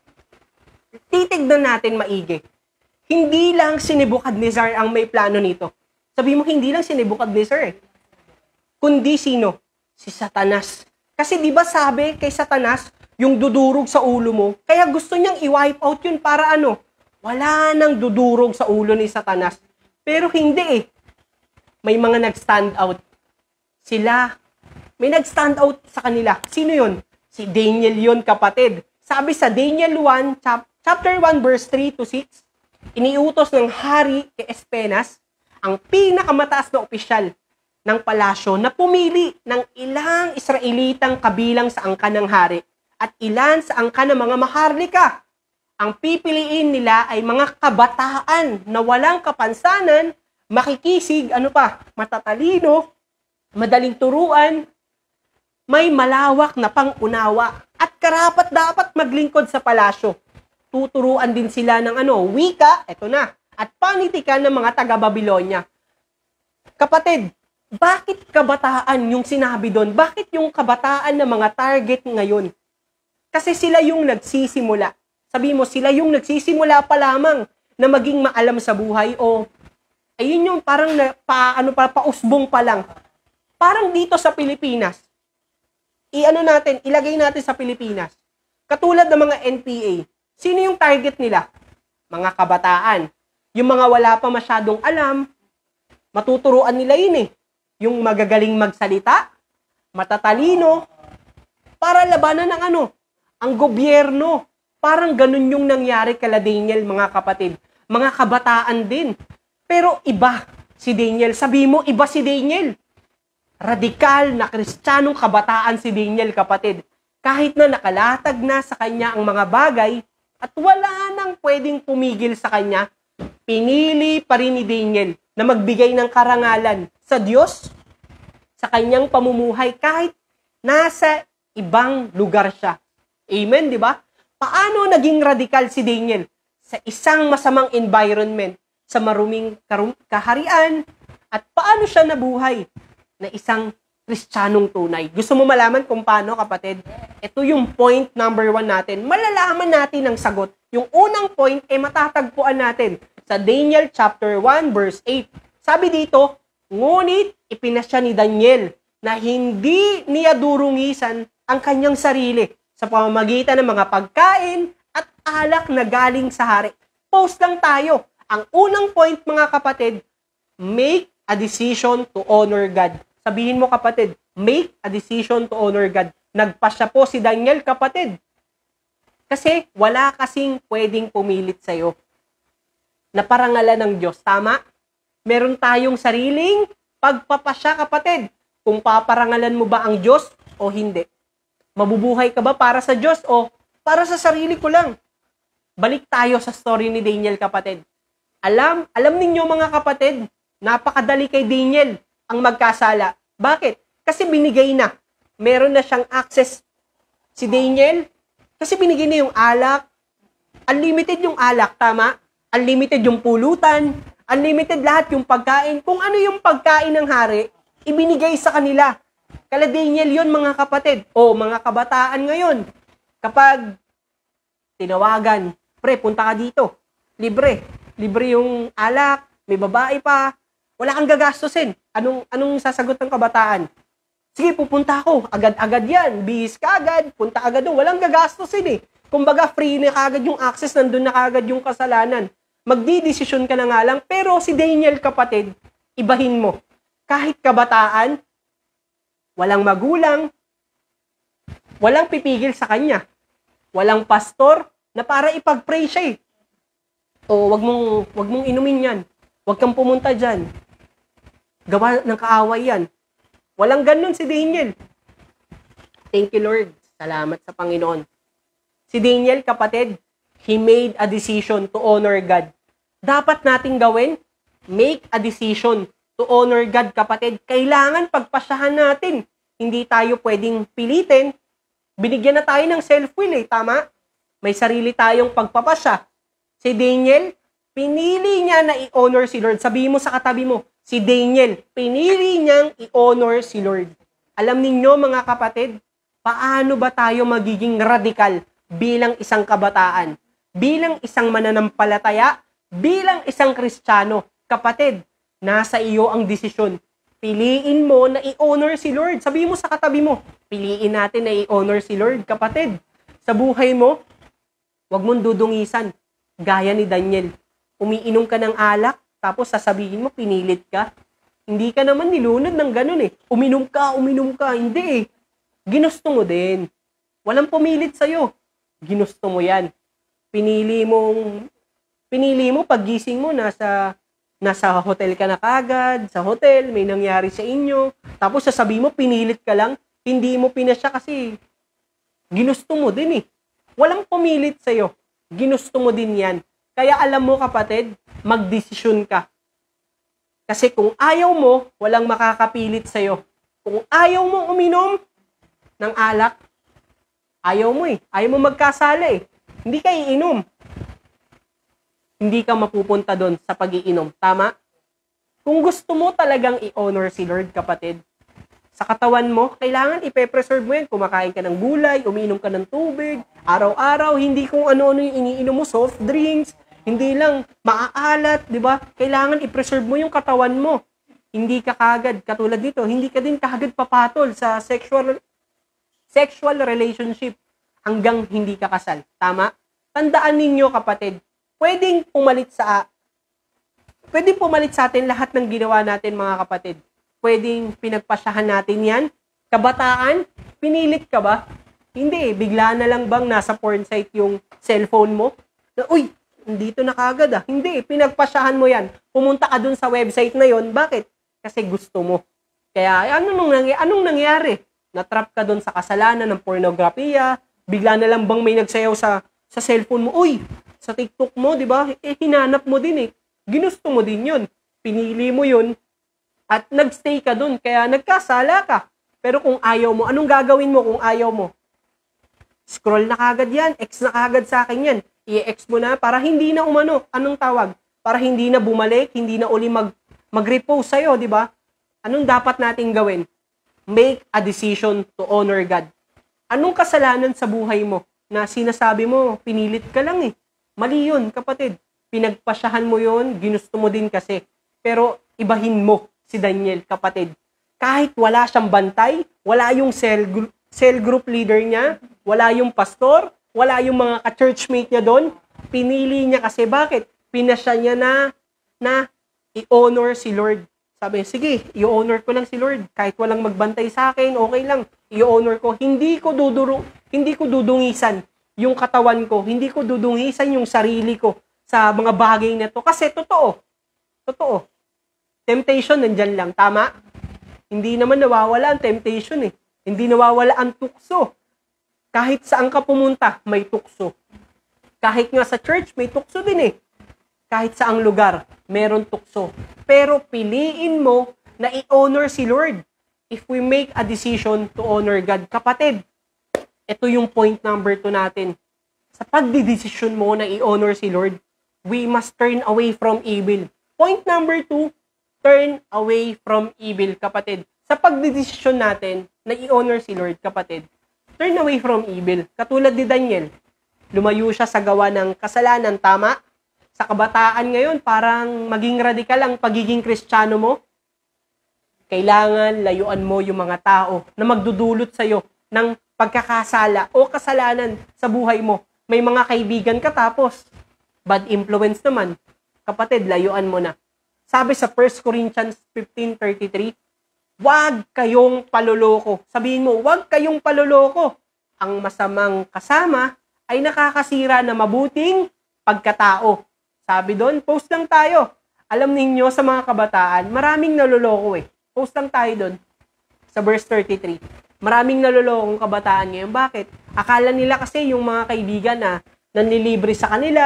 B: titignan natin maigi. Hindi lang si Nebuchadnezzar ang may plano nito. Sabi mo, hindi lang si Nebuchadnezzar eh. Kundi sino? Si Satanas. Kasi di ba sabi kay Satanas, yung dudurog sa ulo mo, kaya gusto niyang i-wipe out yun para ano? Wala nang dudurog sa ulo ni Satanas. Pero hindi eh. May mga nag-stand out. Sila, may nag-stand out sa kanila. Sino yun? Si Daniel yun, kapatid. Sabi sa Daniel 1, chapter 1, verse 3 to 6, iniutos ng hari kay Ashpenaz, ang pinakamataas na opisyal ng palasyo na pumili ng ilang Israelitang kabilang sa angkan ng hari at ilan sa angkan ng mga maharlika. Ang pipiliin nila ay mga kabataan na walang kapansanan, makikisig, matatalino, madaling turuan, may malawak na pangunawa at karapat dapat maglingkod sa palasyo. Tuturuan din sila ng wika, eto na, at panitikan ng mga taga-Babylonia. Kapatid, bakit kabataan yung sinabi doon? Bakit yung kabataan na mga target ngayon? Kasi sila yung nagsisimula. Sabi mo, sila yung nagsisimula pa lamang na maging maalam sa buhay o ayun yung parang pausbong pa lang. Parang dito sa Pilipinas. Ilagay natin sa Pilipinas. Katulad ng mga NPA. Sino yung target nila? Mga kabataan. Yung mga wala pa masyadong alam, matuturuan nila yun eh. Yung magagaling magsalita, matatalino, para labanan ng ang gobyerno. Parang ganun yung nangyari kala Daniel, mga kapatid. Mga kabataan din. Pero iba si Daniel. Sabi mo, iba si Daniel. Radikal na Kristiyanong kabataan si Daniel, kapatid. Kahit na nakalatag na sa kanya ang mga bagay, at wala nang pwedeng pumigil sa kanya, pinili pa rin ni Daniel na magbigay ng karangalan sa Diyos, sa kanyang pamumuhay, kahit nasa ibang lugar siya. Amen, di ba? Paano naging radikal si Daniel? Sa isang masamang environment, sa maruming kaharian, at paano siya nabuhay na isang Kristiyanong tunay. Gusto mo malaman kung paano, kapatid? Ito yung point number 1 natin. Malalaman natin ang sagot. Yung unang point matatagpuan natin sa Daniel chapter 1 verse 8. Sabi dito, ngunit ipinasya ni Daniel na hindi niya durungisan ang kanyang sarili sa pamamagitan ng mga pagkain at alak na galing sa hari. Post lang tayo. Ang unang point, mga kapatid, make a decision to honor God. Sabihin mo, kapatid, make a decision to honor God. Nagpasya po si Daniel, kapatid. Kasi wala kasing pwedeng pumilit sa'yo na parangalan ng Diyos. Tama? Meron tayong sariling pagpapasya, kapatid. Kung paparangalan mo ba ang Diyos o hindi. Mabubuhay ka ba para sa Diyos o para sa sarili ko lang? Balik tayo sa story ni Daniel, kapatid. Alam ninyo, mga kapatid, napakadali kay Daniel ang magkasala. Bakit? Kasi binigay na. Meron na siyang access si Daniel. Kasi binigay na yung alak. Unlimited yung alak, tama? Unlimited yung pulutan. Unlimited lahat yung pagkain. Kung ano yung pagkain ng hari, ibinigay sa kanila. Kala Daniel yun, mga kapatid. O, mga kabataan ngayon. Kapag tinawagan, pre, punta ka dito. Libre. Libre yung alak. May babae pa. Wala kang gagastusin. Anong sasagot ng kabataan? Sige, pupunta ako. Agad-agad yan. Bihis ka agad. Punta agad doon. Walang gagastusin eh. Kumbaga, free na kagad yung access. Nandun na kagad yung kasalanan. Magdidesisyon ka na nga lang. Pero si Daniel, kapatid, ibahin mo. Kahit kabataan, walang magulang, walang pipigil sa kanya. Walang pastor na para ipag-pray siya eh. O, wag mong inumin yan. Wag kang pumunta dyan. Gawa ng kaaway yan. Walang ganun si Daniel. Thank you, Lord. Salamat sa Panginoon. Si Daniel, kapatid, he made a decision to honor God. dapat nating gawin? Make a decision to honor God, kapatid. Kailangan pagpasyahan natin. Hindi tayo pwedeng pilitin. Binigyan na tayo ng self-will tama? May sarili tayong pagpapasya. Si Daniel, pinili niya na i-honor si Lord. Sabihin mo sa katabi mo, si Daniel, pinili niyang i-honor si Lord. Alam ninyo mga kapatid, paano ba tayo magiging radikal bilang isang kabataan? Bilang isang mananampalataya? Bilang isang Kristiyano? Kapatid, nasa iyo ang desisyon. Piliin mo na i-honor si Lord. Sabihin mo sa katabi mo, piliin natin na i-honor si Lord. Kapatid, sa buhay mo, huwag mong dudungisan. Gaya ni Daniel. Umiinom ka ng alak, tapos sasabihin mo, pinilit ka. Hindi ka naman nilunod ng ganun uminom ka. Hindi Ginusto mo din. Walang pumilit sa'yo. Ginusto mo yan. Pinili mo paggising mo, nasa hotel ka na kagad, sa hotel, may nangyari sa inyo. Tapos sasabihin mo, pinilit ka lang. Hindi mo pinasya kasi ginusto mo din Walang pumilit sa'yo. Ginusto mo din yan. Kaya alam mo kapatid, magdesisyon ka. Kasi kung ayaw mo, walang makakapilit sa'yo. Kung ayaw mo uminom ng alak, ayaw mo Ayaw mo magkasala Hindi ka iinom. Hindi ka mapupunta doon sa pag-iinom. Tama? Kung gusto mo talagang i-honor si Lord, kapatid, sa katawan mo, kailangan ipe-preserve mo yan. Kumakain ka ng gulay, umiinom ka ng tubig, araw-araw, hindi kung ano-ano yung iniinom mo, soft drinks, hindi lang maaalat, di ba? Kailangan i-preserve mo yung katawan mo. Hindi ka kagad, katulad dito, hindi ka din kagad papatol sa sexual relationship hanggang hindi ka kasal. Tama? Tandaan ninyo kapatid, pwedeng pumalit sa atin lahat ng ginawa natin mga kapatid. Pwedeng pinagpasyahan natin yan. Kabataan, pinilit ka ba? Hindi bigla na lang bang nasa porn site yung cellphone mo? Na, uy, dito na kagad Hindi, pinagpasyahan mo yan. Pumunta ka dun sa website na yon. Bakit? Kasi gusto mo. Kaya anong nangyari? Natrap ka dun sa kasalanan ng pornografiya. Bigla na lang bang may nagsayaw sa cellphone mo? Uy, sa TikTok mo, di ba? Hinanap mo din Ginusto mo din yun. Pinili mo yun. At nagstay ka dun. Kaya nagkasala ka. Pero kung ayaw mo, anong gagawin mo kung ayaw mo? Scroll na kagad yan. X na kagad sa akin yan. I-X mo na para hindi na umano. Anong tawag? Para hindi na bumalik, hindi na uli mag-repose sa'yo, di ba? Anong dapat nating gawin? Make a decision to honor God. Anong kasalanan sa buhay mo na sinasabi mo, pinilit ka lang Mali yun, kapatid. Pinagpasyahan mo yun, ginusto mo din kasi. Pero ibahin mo si Daniel, kapatid. Kahit wala siyang bantay, wala yung cell group leader niya, wala yung pastor, wala yung mga ka-churchmate niya doon, pinili niya kasi bakit? Pinasya niya na i-honor si Lord. Sabi niya, sige, i-honor ko lang si Lord. Kahit walang magbantay sa akin, okay lang. I-honor ko. Hindi ko dudungisan yung katawan ko. Hindi ko dudungisan yung sarili ko sa mga bagay na to. Kasi totoo. Temptation, nandyan lang. Tama? Hindi naman nawawala ang temptation Hindi nawawala ang tukso. Kahit saan ka pumunta, may tukso. Kahit nga sa church, may tukso din Kahit saang lugar, meron tukso. Pero piliin mo na i-honor si Lord. If we make a decision to honor God. Kapatid, ito yung point number 2 natin. Sa pagdidesisyon mo na i-honor si Lord, we must turn away from evil. Point number 2, turn away from evil, kapatid. Sa pagdidesisyon natin na i-honor si Lord, kapatid, turn away from evil. Katulad ni Daniel, lumayo siya sa gawa ng kasalanan, tama? Sa kabataan ngayon, parang maging radikal ang pagiging Kristiyano mo. Kailangan layuan mo yung mga tao na magdudulot sa'yo ng pagkakasala o kasalanan sa buhay mo. May mga kaibigan ka tapos bad influence naman. Kapatid, layuan mo na. Sabi sa 1 Corinthians 15:33, huwag kayong paloloko. Sabihin mo, huwag kayong paloloko. Ang masamang kasama ay nakakasira na mabuting pagkatao. Sabi doon, post lang tayo. Alam ninyo sa mga kabataan, maraming naloloko Post lang tayo doon sa verse 33. Maraming nalolokong kabataan ngayon. Bakit? Akala nila kasi yung mga kaibigan na nanlilibre sa kanila,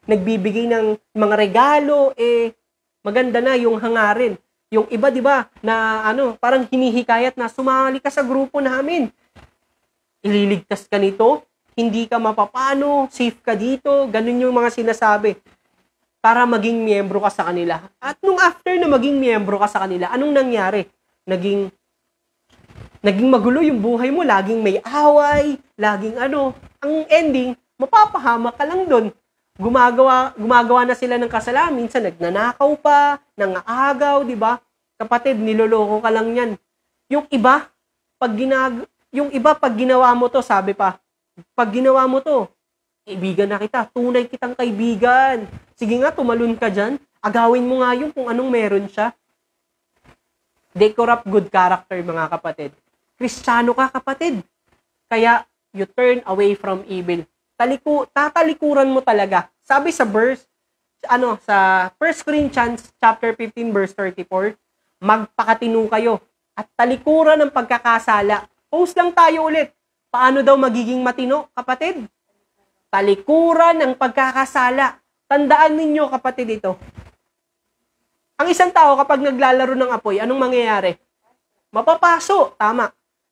B: nagbibigay ng mga regalo, maganda na yung hangarin. Yung iba, di ba, na parang hinihikayat na sumali ka sa grupo namin. Ililigtas ka nito, hindi ka mapapano, safe ka dito, ganun yung mga sinasabi para maging miyembro ka sa kanila. At nung after na maging miyembro ka sa kanila, anong nangyari? Naging magulo yung buhay mo, laging may away, laging ang ending, mapapahamak ka lang doon. Gumagawa na sila ng kasalanan, minsan nagnanakaw pa, nangaagaw, di ba? Kapatid, niloloko ka lang yan. Yung iba, pag ginawa mo to, sabi pa, pag ginawa mo to, kaibigan na kita, tunay kitang kaibigan. Sige nga, tumalun ka dyan, agawin mo nga yung kung anong meron siya. They corrupt good character, mga kapatid. Kristiyano ka, kapatid. Kaya, you turn away from evil. Tatalikuran mo talaga. Sabi sa verse, sa 1 Corinthians chapter 15 verse 34, magpakatino kayo at talikuran ng pagkakasala. Post lang tayo ulit. Paano daw magiging matino, kapatid? Talikuran ng pagkakasala. Tandaan ninyo, kapatid, ito. Ang isang tao kapag naglalaro ng apoy, anong mangyayari? Mapapaso, tama.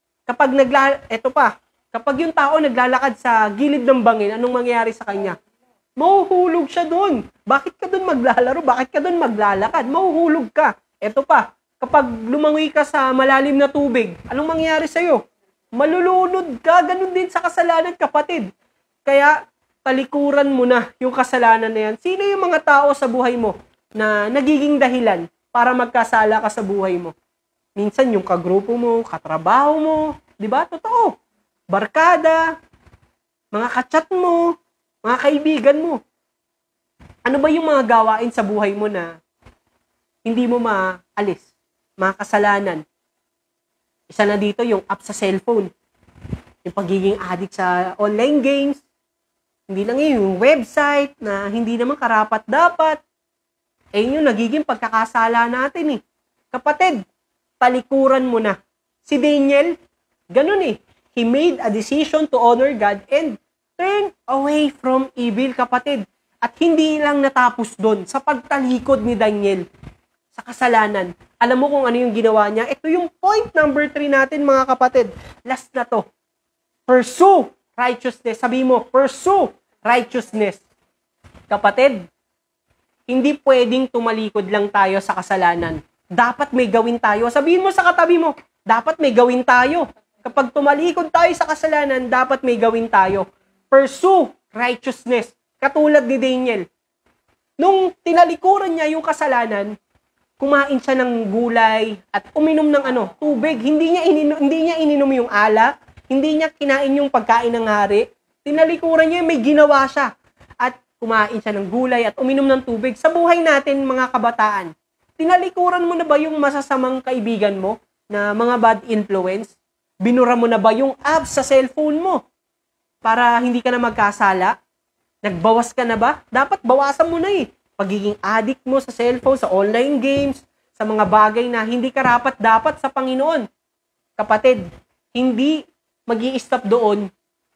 B: Kapag yung tao naglalakad sa gilid ng bangin, anong mangyayari sa kanya? Mahuhulog siya doon. Bakit ka doon maglalaro? Bakit ka doon maglalakad? Mahuhulog ka. Ito pa, kapag lumangoy ka sa malalim na tubig, anong mangyayari sa'yo? Malulunod ka. Ganun din sa kasalanan, kapatid. Kaya, talikuran mo na yung kasalanan na yan. Sino yung mga tao sa buhay mo na nagiging dahilan para magkasala ka sa buhay mo? Minsan yung kagrupo mo, katrabaho mo, di ba? Totoo. Barkada, mga kachat mo, mga kaibigan mo. Ano ba yung mga gawain sa buhay mo na hindi mo maalis? Mga kasalanan. Isa na dito yung app sa cellphone. Yung pagiging addict sa online games. Hindi lang yung website na hindi naman karapat-dapat. Yun yung nagiging pagkakasala natin . Kapatid, talikuran mo na. Si Daniel, ganun . He made a decision to honor God and turn away from evil, kapatid. At hindi lang natapos doon sa pagtalikod ni Daniel sa kasalanan. Alam mo kung ano yung ginawa niya? Ito yung point number 3 natin, mga kapatid. Last na to. Pursue righteousness. Sabi mo, pursue righteousness. Kapatid, hindi pwedeng tumalikod lang tayo sa kasalanan. Dapat may gawin tayo. Sabihin mo sa katabi mo, dapat may gawin tayo. Kapag tumalikod tayo sa kasalanan, dapat may gawin tayo. Pursue righteousness. Katulad ni Daniel. Nung tinalikuran niya yung kasalanan, kumain siya ng gulay at uminom ng tubig. Hindi niya ininom yung alak. Hindi niya kinain yung pagkain ng hari. Tinalikuran niya, may ginawa siya. At kumain siya ng gulay at uminom ng tubig. Sa buhay natin, mga kabataan, tinalikuran mo na ba yung masasamang kaibigan mo na mga bad influence? Binura mo na ba yung apps sa cellphone mo para hindi ka na magkasala? Nagbawas ka na ba? Dapat bawasan mo na Pagiging addict mo sa cellphone, sa online games, sa mga bagay na hindi karapat-dapat sa Panginoon. Kapatid, hindi mag-i-stop doon.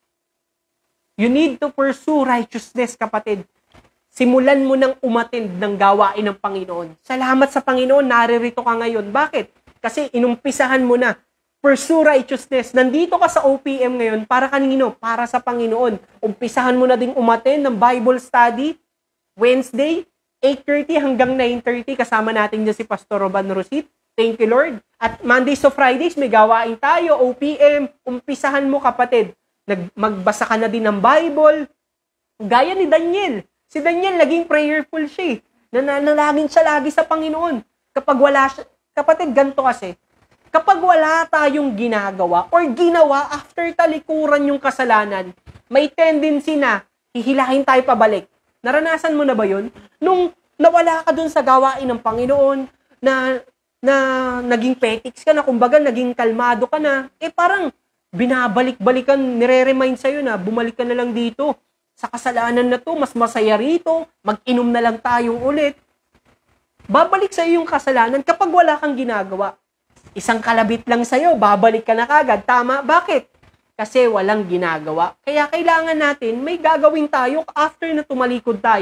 B: You need to pursue righteousness, kapatid. Simulan mo nang umattend ng gawain ng Panginoon. Salamat sa Panginoon, naririto ka ngayon. Bakit? Kasi inumpisahan mo na. Pursue righteousness. Nandito ka sa OPM ngayon para kanino? Para sa Panginoon. Umpisahan mo na ding umattend ng Bible study. Wednesday, 8:30 hanggang 9:30. Kasama natin dyan si Pastor Roban Rosit. Thank you, Lord. At Mondays to Fridays, may gawain tayo. OPM. Umpisahan mo, kapatid. Magbasa ka na din ng Bible. Gaya ni Daniel. Si Daniel, naging prayerful siya. Nananalangin siya lagi sa Panginoon. Kapag wala siya, kapatid, ganito kasi. Kapag wala tayong ginagawa or ginawa after talikuran yung kasalanan, may tendency na hihilahin tayo pabalik. Naranasan mo na ba yun? Nung nawala ka dun sa gawain ng Panginoon, na naging petics ka na, kumbaga naging kalmado ka na, parang binabalik-balikan, nire-remind sa'yo na bumalik ka na lang dito. Sa kasalanan na to, mas masaya rito, mag-inom na lang tayong ulit. Babalik sa'yo yung kasalanan kapag wala kang ginagawa. Isang kalabit lang sa'yo, babalik ka na kagad. Tama? Bakit? Kasi walang ginagawa. Kaya kailangan natin, may gagawin tayo after na tumalikod tayo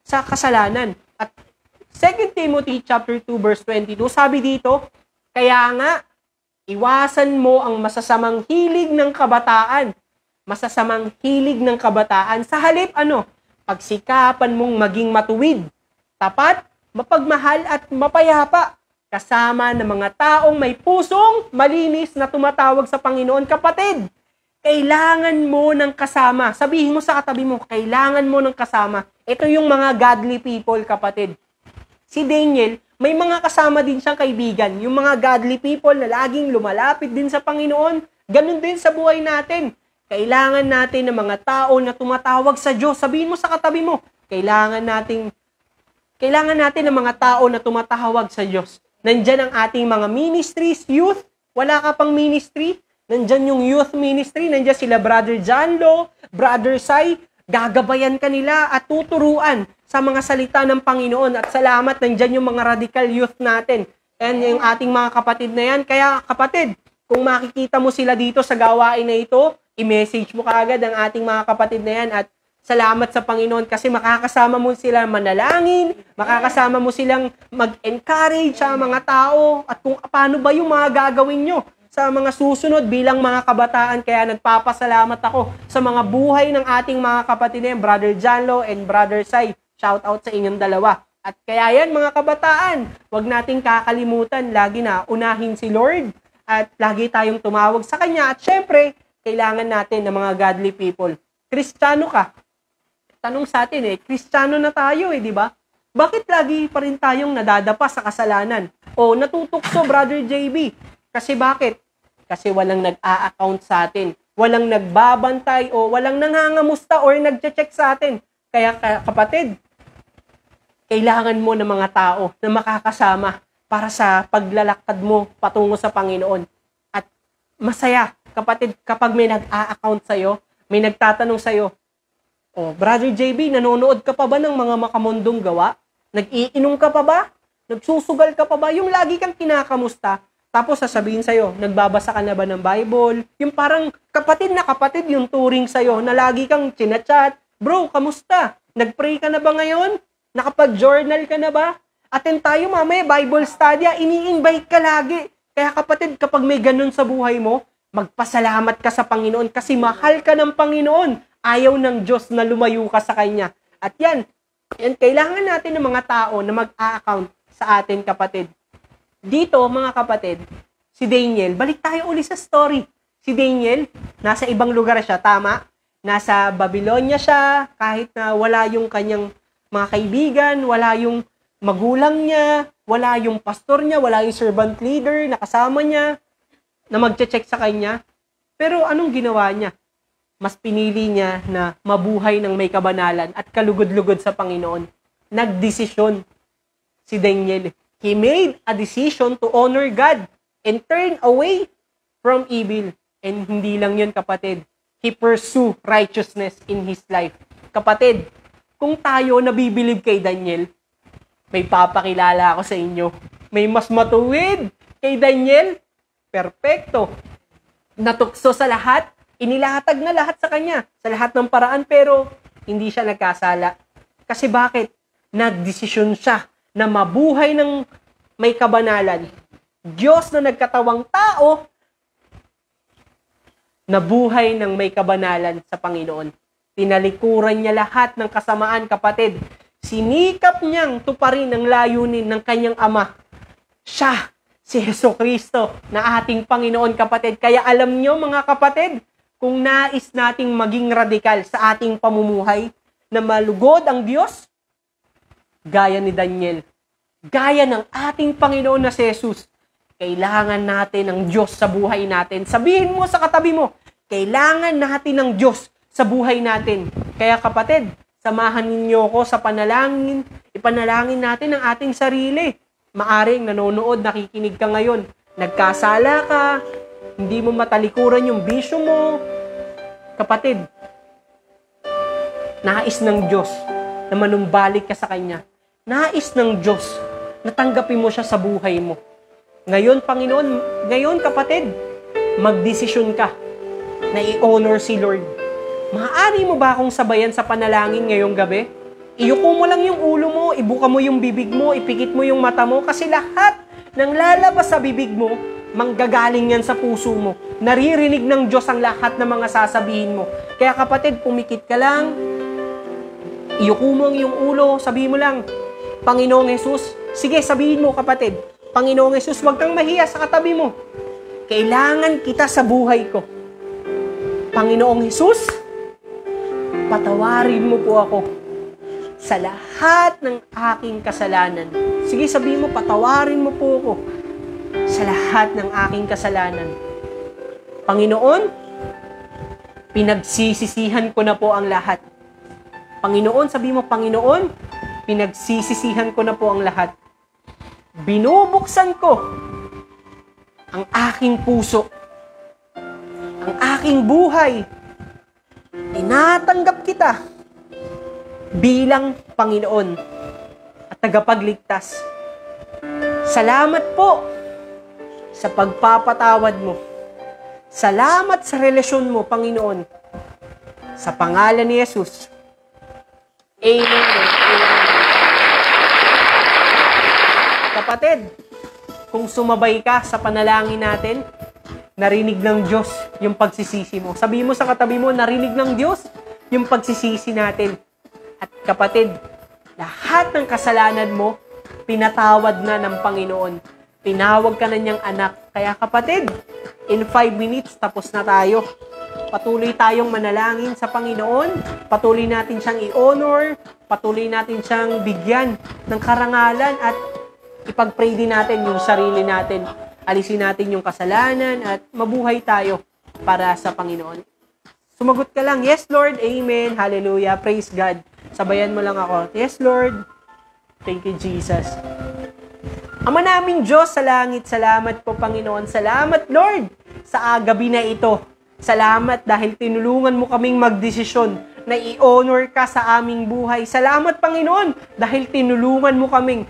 B: sa kasalanan. At 2 Timothy chapter 2 verse 22, sabi dito, kaya nga, iwasan mo ang masasamang hilig ng kabataan. Masasamang hilig ng kabataan. Sa halip, pagsikapan mong maging matuwid, tapat, mapagmahal at mapayapa, kasama ng mga taong may pusong malinis na tumatawag sa Panginoon. Kapatid, kailangan mo ng kasama. Sabihin mo sa katabi mo, kailangan mo ng kasama. Ito yung mga godly people, kapatid. Si Daniel, may mga kasama din siyang kaibigan. Yung mga godly people na laging lumalapit din sa Panginoon. Ganun din sa buhay natin. Kailangan natin ng mga tao na tumatawag sa Diyos. Sabihin mo sa katabi mo, kailangan natin ng mga tao na tumatawag sa Diyos. Nandyan ang ating mga ministries, youth. Wala ka pang ministry? Nandyan yung youth ministry. Nandyan sila Brother John Lo, Brother Sai. Gagabayan ka nila at tuturuan sa mga salita ng Panginoon. At salamat, nandyan yung mga radical youth natin. And yung ating mga kapatid na yan. Kaya kapatid, kung makikita mo sila dito sa gawain na ito, i-message mo kaagad ang ating mga kapatid na yan. At salamat sa Panginoon kasi makakasama mo sila manalangin, makakasama mo silang mag-encourage sa mga tao at kung paano ba yung mga gagawin nyo sa mga susunod bilang mga kabataan. Kaya nagpapasalamat ako sa mga buhay ng ating mga kapatid na yan, Brother Janlo and Brother Sai. Shout out sa inyong dalawa. At kaya yan mga kabataan, huwag nating kakalimutan, lagi na unahin si Lord at lagi tayong tumawag sa Kanya. At syempre, kailangan natin ng mga godly people. Kristiyano ka? Tanong sa atin Kristiyano na tayo di ba? Bakit lagi pa rin tayong nadadapa sa kasalanan? O natutukso, Brother JB. Kasi bakit? Kasi walang nag-a-account sa atin. Walang nagbabantay o walang nangangamusta or nagche-check sa atin. Kaya kapatid, kailangan mo ng mga tao na makakasama para sa paglalakad mo patungo sa Panginoon. At masaya, kapatid, kapag may nag-a-account sa'yo, may nagtatanong sa'yo, Brother JB, nanonood ka pa ba ng mga makamundong gawa? Nag-iinom ka pa ba? Nagsusugal ka pa ba? Yung lagi kang kinakamusta, tapos sasabihin sa'yo, nagbabasa ka na ba ng Bible? Yung parang kapatid na kapatid yung turing sa'yo, na lagi kang chinachat, bro, kamusta? Nag-pray ka na ba ngayon? Nakapag-journal ka na ba? Attend tayo mamaya, Bible study, ini-invite ka lagi. Kaya kapatid, kapag may ganun sa buhay mo, magpasalamat ka sa Panginoon kasi mahal ka ng Panginoon. Ayaw ng Diyos na lumayo ka sa Kanya. At yan, kailangan natin ng mga tao na mag-a-account sa atin, kapatid. Dito, mga kapatid, si Daniel, balik tayo uli sa story. Si Daniel, nasa ibang lugar siya, tama? Nasa Babylonia siya, kahit na wala yung kanyang mga kaibigan, wala yung magulang niya, wala yung pastor niya, wala yung servant leader na kasama niya, na magche-check sa kanya. Pero anong ginawa niya? Mas pinili niya na mabuhay ng may kabanalan at kalugod-lugod sa Panginoon. Nagdesisyon si Daniel. He made a decision to honor God and turn away from evil. And hindi lang yun, kapatid. He pursue righteousness in his life. Kapatid, kung tayo nabibilib kay Daniel, may papakilala ako sa inyo. May mas matuwid kay Daniel. Perpekto. Natukso sa lahat. Inilatag na lahat sa kanya. Sa lahat ng paraan, pero hindi siya nagkasala. Kasi bakit? Nagdesisyon siya na mabuhay ng may kabanalan. Diyos na nagkatawang tao, nabuhay ng may kabanalan sa Panginoon. Tinalikuran niya lahat ng kasamaan, kapatid. Sinikap niyang tuparin ang layunin ng kanyang ama. Siya, si Jesucristo, na ating Panginoon, kapatid. Kaya alam niyo, mga kapatid, kung nais nating maging radikal sa ating pamumuhay, na malugod ang Diyos, gaya ni Daniel, gaya ng ating Panginoon na si Jesus, kailangan natin ng Diyos sa buhay natin. Sabihin mo sa katabi mo, kailangan natin ng Diyos sa buhay natin. Kaya kapatid, samahan ninyo ko sa panalangin. Ipanalangin natin ang ating sarili. Maaring nanonood, nakikinig ka ngayon. Nagkasala ka, hindi mo matalikuran yung bisyo mo. Kapatid, nais ng Diyos na manumbalik ka sa Kanya. Nais ng Diyos na tanggapin mo siya sa buhay mo. Ngayon, Panginoon, ngayon kapatid, magdesisyon ka na i-honor si Lord. Maaari mo ba akong sabayan sa panalangin ngayong gabi? Iyuko mo lang yung ulo mo, ibuka mo yung bibig mo, ipikit mo yung mata mo, kasi lahat ng lalabas sa bibig mo, manggagaling yan sa puso mo. Naririnig ng Diyos ang lahat ng mga sasabihin mo. Kaya kapatid, pumikit ka lang, iyuko mo yung ulo, sabihin mo lang, Panginoong Jesus, sige sabihin mo kapatid, Panginoong Jesus, huwag kang mahiya sa katabi mo. Kailangan kita sa buhay ko. Panginoong Jesus, patawarin mo po ako sa lahat ng aking kasalanan. Sige, sabihin mo, patawarin mo po ako sa lahat ng aking kasalanan. Panginoon, pinagsisisihan ko na po ang lahat. Panginoon, sabihin mo, Panginoon, pinagsisisihan ko na po ang lahat. Binubuksan ko ang aking puso, ang aking buhay. Tinatanggap kita bilang Panginoon at tagapagligtas. Salamat po sa pagpapatawad mo. Salamat sa relasyon mo, Panginoon. Sa pangalan ni Jesus. Amen. Amen. Kapatid, kung sumabay ka sa panalangin natin, narinig ng Diyos yung pagsisisi mo. Sabihin mo sa katabi mo, narinig ng Diyos yung pagsisisi natin. At kapatid, lahat ng kasalanan mo, pinatawad na ng Panginoon. Tinawag ka na niyang anak. Kaya kapatid, in 5 minutes, tapos na tayo. Patuloy tayong manalangin sa Panginoon. Patuloy natin siyang i-honor. Patuloy natin siyang bigyan ng karangalan at ipag-pray din natin yung sarili natin. Alisin natin yung kasalanan at mabuhay tayo para sa Panginoon. Sumagot ka lang, yes Lord, amen, hallelujah, praise God. Sabayan mo lang ako, yes Lord, thank you Jesus. Ama naming Diyos sa langit, salamat po Panginoon, salamat Lord sa gabi na ito. Salamat dahil tinulungan mo kaming magdesisyon na i-honor ka sa aming buhay. Salamat Panginoon dahil tinulungan mo kaming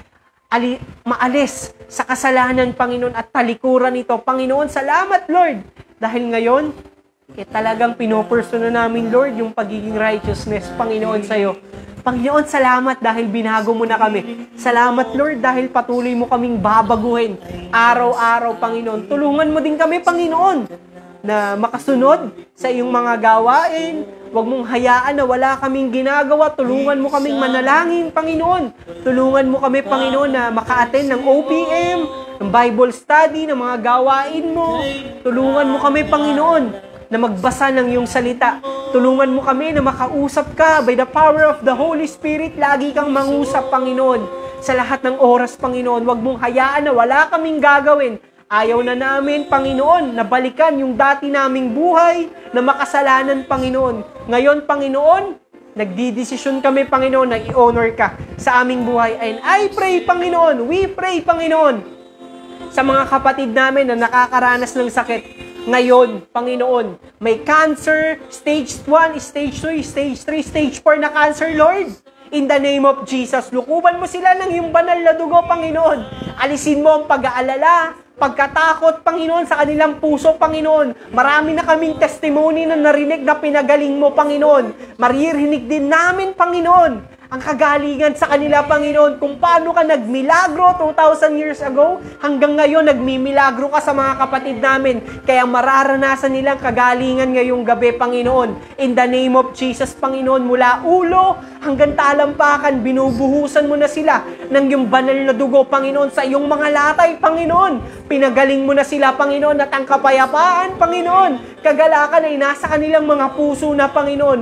B: maalis sa kasalanan, Panginoon, at talikuran ito. Panginoon, salamat, Lord. Dahil ngayon, talagang pinopurso na namin, Lord, yung pagiging righteousness, Panginoon, sa'yo. Panginoon, salamat dahil binago mo na kami. Salamat, Lord, dahil patuloy mo kaming babaguhin. Araw-araw, Panginoon. Tulungan mo din kami, Panginoon, na makasunod sa iyong mga gawain. Huwag mong hayaan na wala kaming ginagawa. Tulungan mo kaming manalangin, Panginoon. Tulungan mo kami, Panginoon, na maka-attend ng OPM, ng Bible study, ng mga gawain mo. Tulungan mo kami, Panginoon, na magbasa ng iyong salita. Tulungan mo kami na makausap ka by the power of the Holy Spirit. Lagi kang mangusap, Panginoon, sa lahat ng oras, Panginoon. Huwag mong hayaan na wala kaming gagawin. Ayaw na namin, Panginoon, na balikan yung dati naming buhay na makasalanan, Panginoon. Ngayon, Panginoon, nagdidesisyon kami, Panginoon, na i-honor ka sa aming buhay. And I pray, Panginoon, we pray, Panginoon, sa mga kapatid namin na nakakaranas ng sakit. Ngayon, Panginoon, may cancer, stage 1, stage 2, stage 3, stage 4 na cancer, Lord. In the name of Jesus, lukuban mo sila ng iyong banal na dugo, Panginoon. Alisin mo ang pag-aalala, pagkatakot, Panginoon, sa kanilang puso, Panginoon. Marami na kaming testimony na narinig na pinagaling mo, Panginoon. Maririnig din namin, Panginoon, ang kagalingan sa kanila, Panginoon, kung paano ka nagmilagro 2,000 years ago, hanggang ngayon nagmimilagro ka sa mga kapatid namin. Kaya mararanasan nilang kagalingan ngayong gabi, Panginoon. In the name of Jesus, Panginoon, mula ulo hanggang talampakan, binubuhusan mo na sila ng iyong banal na dugo, Panginoon, sa iyong mga latay, Panginoon. Pinagaling mo na sila, Panginoon, at ang kapayapaan, Panginoon, kagalakan ay nasa kanilang mga puso na, Panginoon.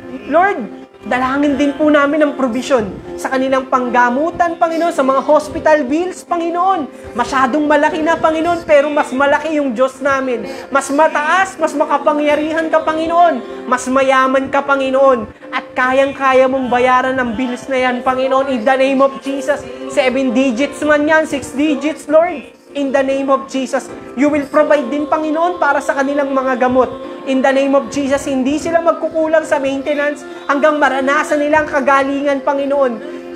B: Lord, dalangin din po namin ang provision sa kanilang panggamutan, Panginoon, sa mga hospital bills, Panginoon. Masyadong malaki na, Panginoon, pero mas malaki yung Diyos namin. Mas mataas, mas makapangyarihan ka, Panginoon. Mas mayaman ka, Panginoon. At kayang-kaya mong bayaran ang bills na yan, Panginoon, in the name of Jesus. 7 digits man yan, 6 digits, Lord. In the name of Jesus, you will provide din, Panginoon, para sa kanilang mga gamot. In the name of Jesus, hindi sila magkukulang sa maintenance hanggang maranasan nilang kagalingan, Panginoon.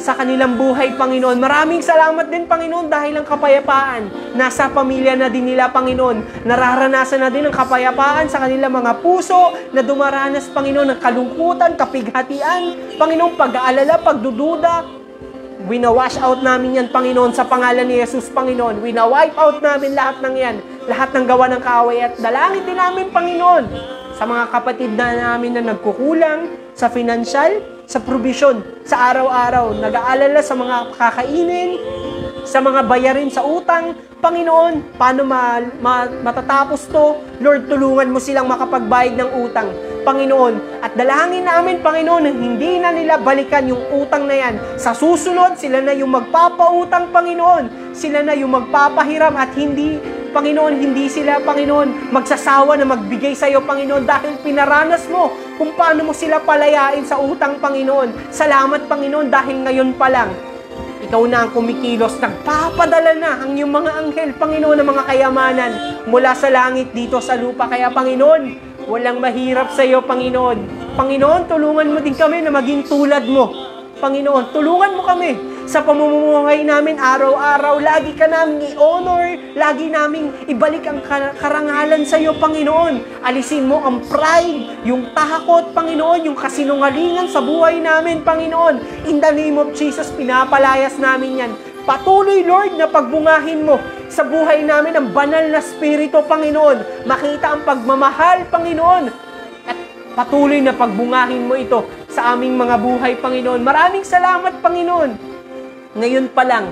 B: sa kanilang buhay, Panginoon. Maraming salamat din, Panginoon, dahil ang kapayapaan nasa pamilya na din nila, Panginoon. Nararanasan na din ang kapayapaan sa kanilang mga puso na dumaranas, Panginoon, ng kalungkutan, kapighatian, Panginoon, pag-aalala, pagdududa. Wina-wash out namin yan, Panginoon, sa pangalan ni Jesus, Panginoon. Wina-wipe out namin lahat ng yan, lahat ng gawa ng kaaway, at dalangin din namin, Panginoon, sa mga kapatid na namin na nagkukulang sa financial, sa provision, sa araw-araw, nag-aalala sa mga kakainin, sa mga bayarin sa utang, Panginoon, paano matatapos to? Lord, tulungan mo silang makapagbayad ng utang, Panginoon. At dalangin namin, Panginoon, na hindi na nila balikan yung utang na yan. Sa susunod, sila na yung magpapautang, Panginoon. Sila na yung magpapahiram at hindi, Panginoon, hindi sila, Panginoon, magsasawa na magbigay sa iyo, Panginoon, dahil pinaranas mo kung paano mo sila palayain sa utang, Panginoon. Salamat, Panginoon, dahil ngayon pa lang, ikaw na ang kumikilos, nagpapadala na ang iyong mga anghel, Panginoon, ng mga kayamanan mula sa langit dito sa lupa. Kaya, Panginoon, walang mahirap sa iyo, Panginoon. Panginoon, tulungan mo din kami na maging tulad mo. Panginoon, tulungan mo kami sa pamumuhay namin araw-araw. Lagi ka namin i-honor, lagi namin ibalik ang karangalan sa iyo, Panginoon. Alisin mo ang pride, yung takot, Panginoon, yung kasinungalingan sa buhay namin, Panginoon. In the name of Jesus, pinapalayas namin yan. Patuloy, Lord, na pagbungahin mo sa buhay namin ang banal na spirito, Panginoon. Makita ang pagmamahal, Panginoon. At patuloy na pagbungahin mo ito sa aming mga buhay, Panginoon. Maraming salamat, Panginoon. Ngayon pa lang,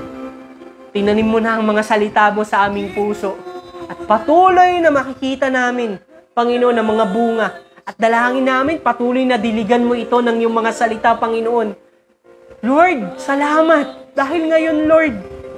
B: tinanim mo na ang mga salita mo sa aming puso. At patuloy na makikita namin, Panginoon, ang mga bunga. At dalangin namin, patuloy na diligan mo ito ng iyong mga salita, Panginoon. Lord, salamat. Dahil ngayon, Lord,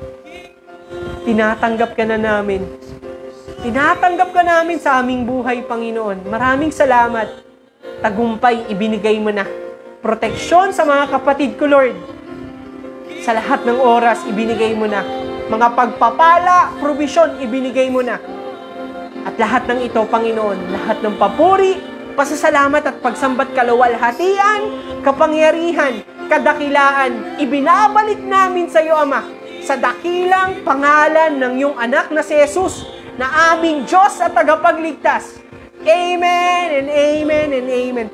B: tinatanggap ka na namin. Tinatanggap ka namin sa aming buhay, Panginoon. Maraming salamat. Tagumpay, ibinigay mo na. Proteksyon sa mga kapatid ko, Lord. Sa lahat ng oras, ibinigay mo na. Mga pagpapala, provision, ibinigay mo na. At lahat ng ito, Panginoon, lahat ng papuri, pasasalamat at pagsambat kaluwalhatian, kapangyarihan, kadakilaan, ibinabalik namin sa iyo, Ama, sa dakilang pangalan ng iyong anak na si Jesus, na aming Diyos at tagapagligtas. Amen and amen and amen.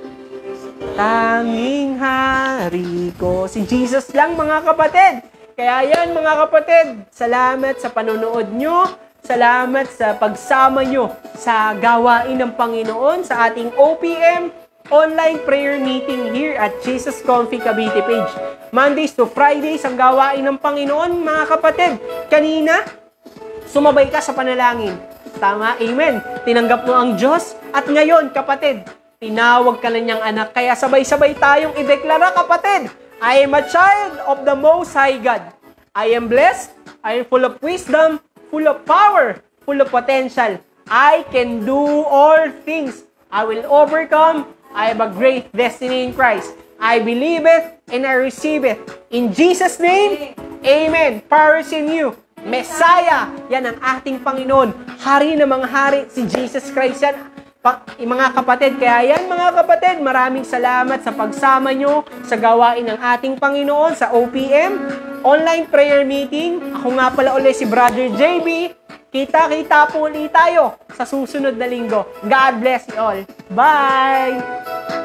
B: Tanging hari ko, si Jesus lang, mga kapatid. Kaya yan, mga kapatid, salamat sa panonood nyo. Salamat sa pagsama nyo sa gawain ng Panginoon sa ating OPM online prayer meeting here at Jesus Config Cavite page. Mondays to Fridays ang gawain ng Panginoon, mga kapatid. Kanina, sumabay ka sa panalangin. Tama, amen. Tinanggap mo ang Diyos. At ngayon, kapatid, tinawag ka na niyang anak. Kaya sabay-sabay tayong ideklara, kapatid. I am a child of the Most High God. I am blessed. I am full of wisdom, full of power, full of potential. I can do all things. I will overcome. I have a great destiny in Christ. I believe it and I receive it. In Jesus' name, amen. Power is in you. Messiah, yan ang ating Panginoon. Hari ng mga hari, si Jesus Christ yan. Mga kapatid, kaya yan, mga kapatid, maraming salamat sa pagsama nyo sa gawain ng ating Panginoon sa OPM online prayer meeting. Ako nga pala ulit si Brother JB. Kita-kita po ulit tayo sa susunod na linggo. God bless you all. Bye!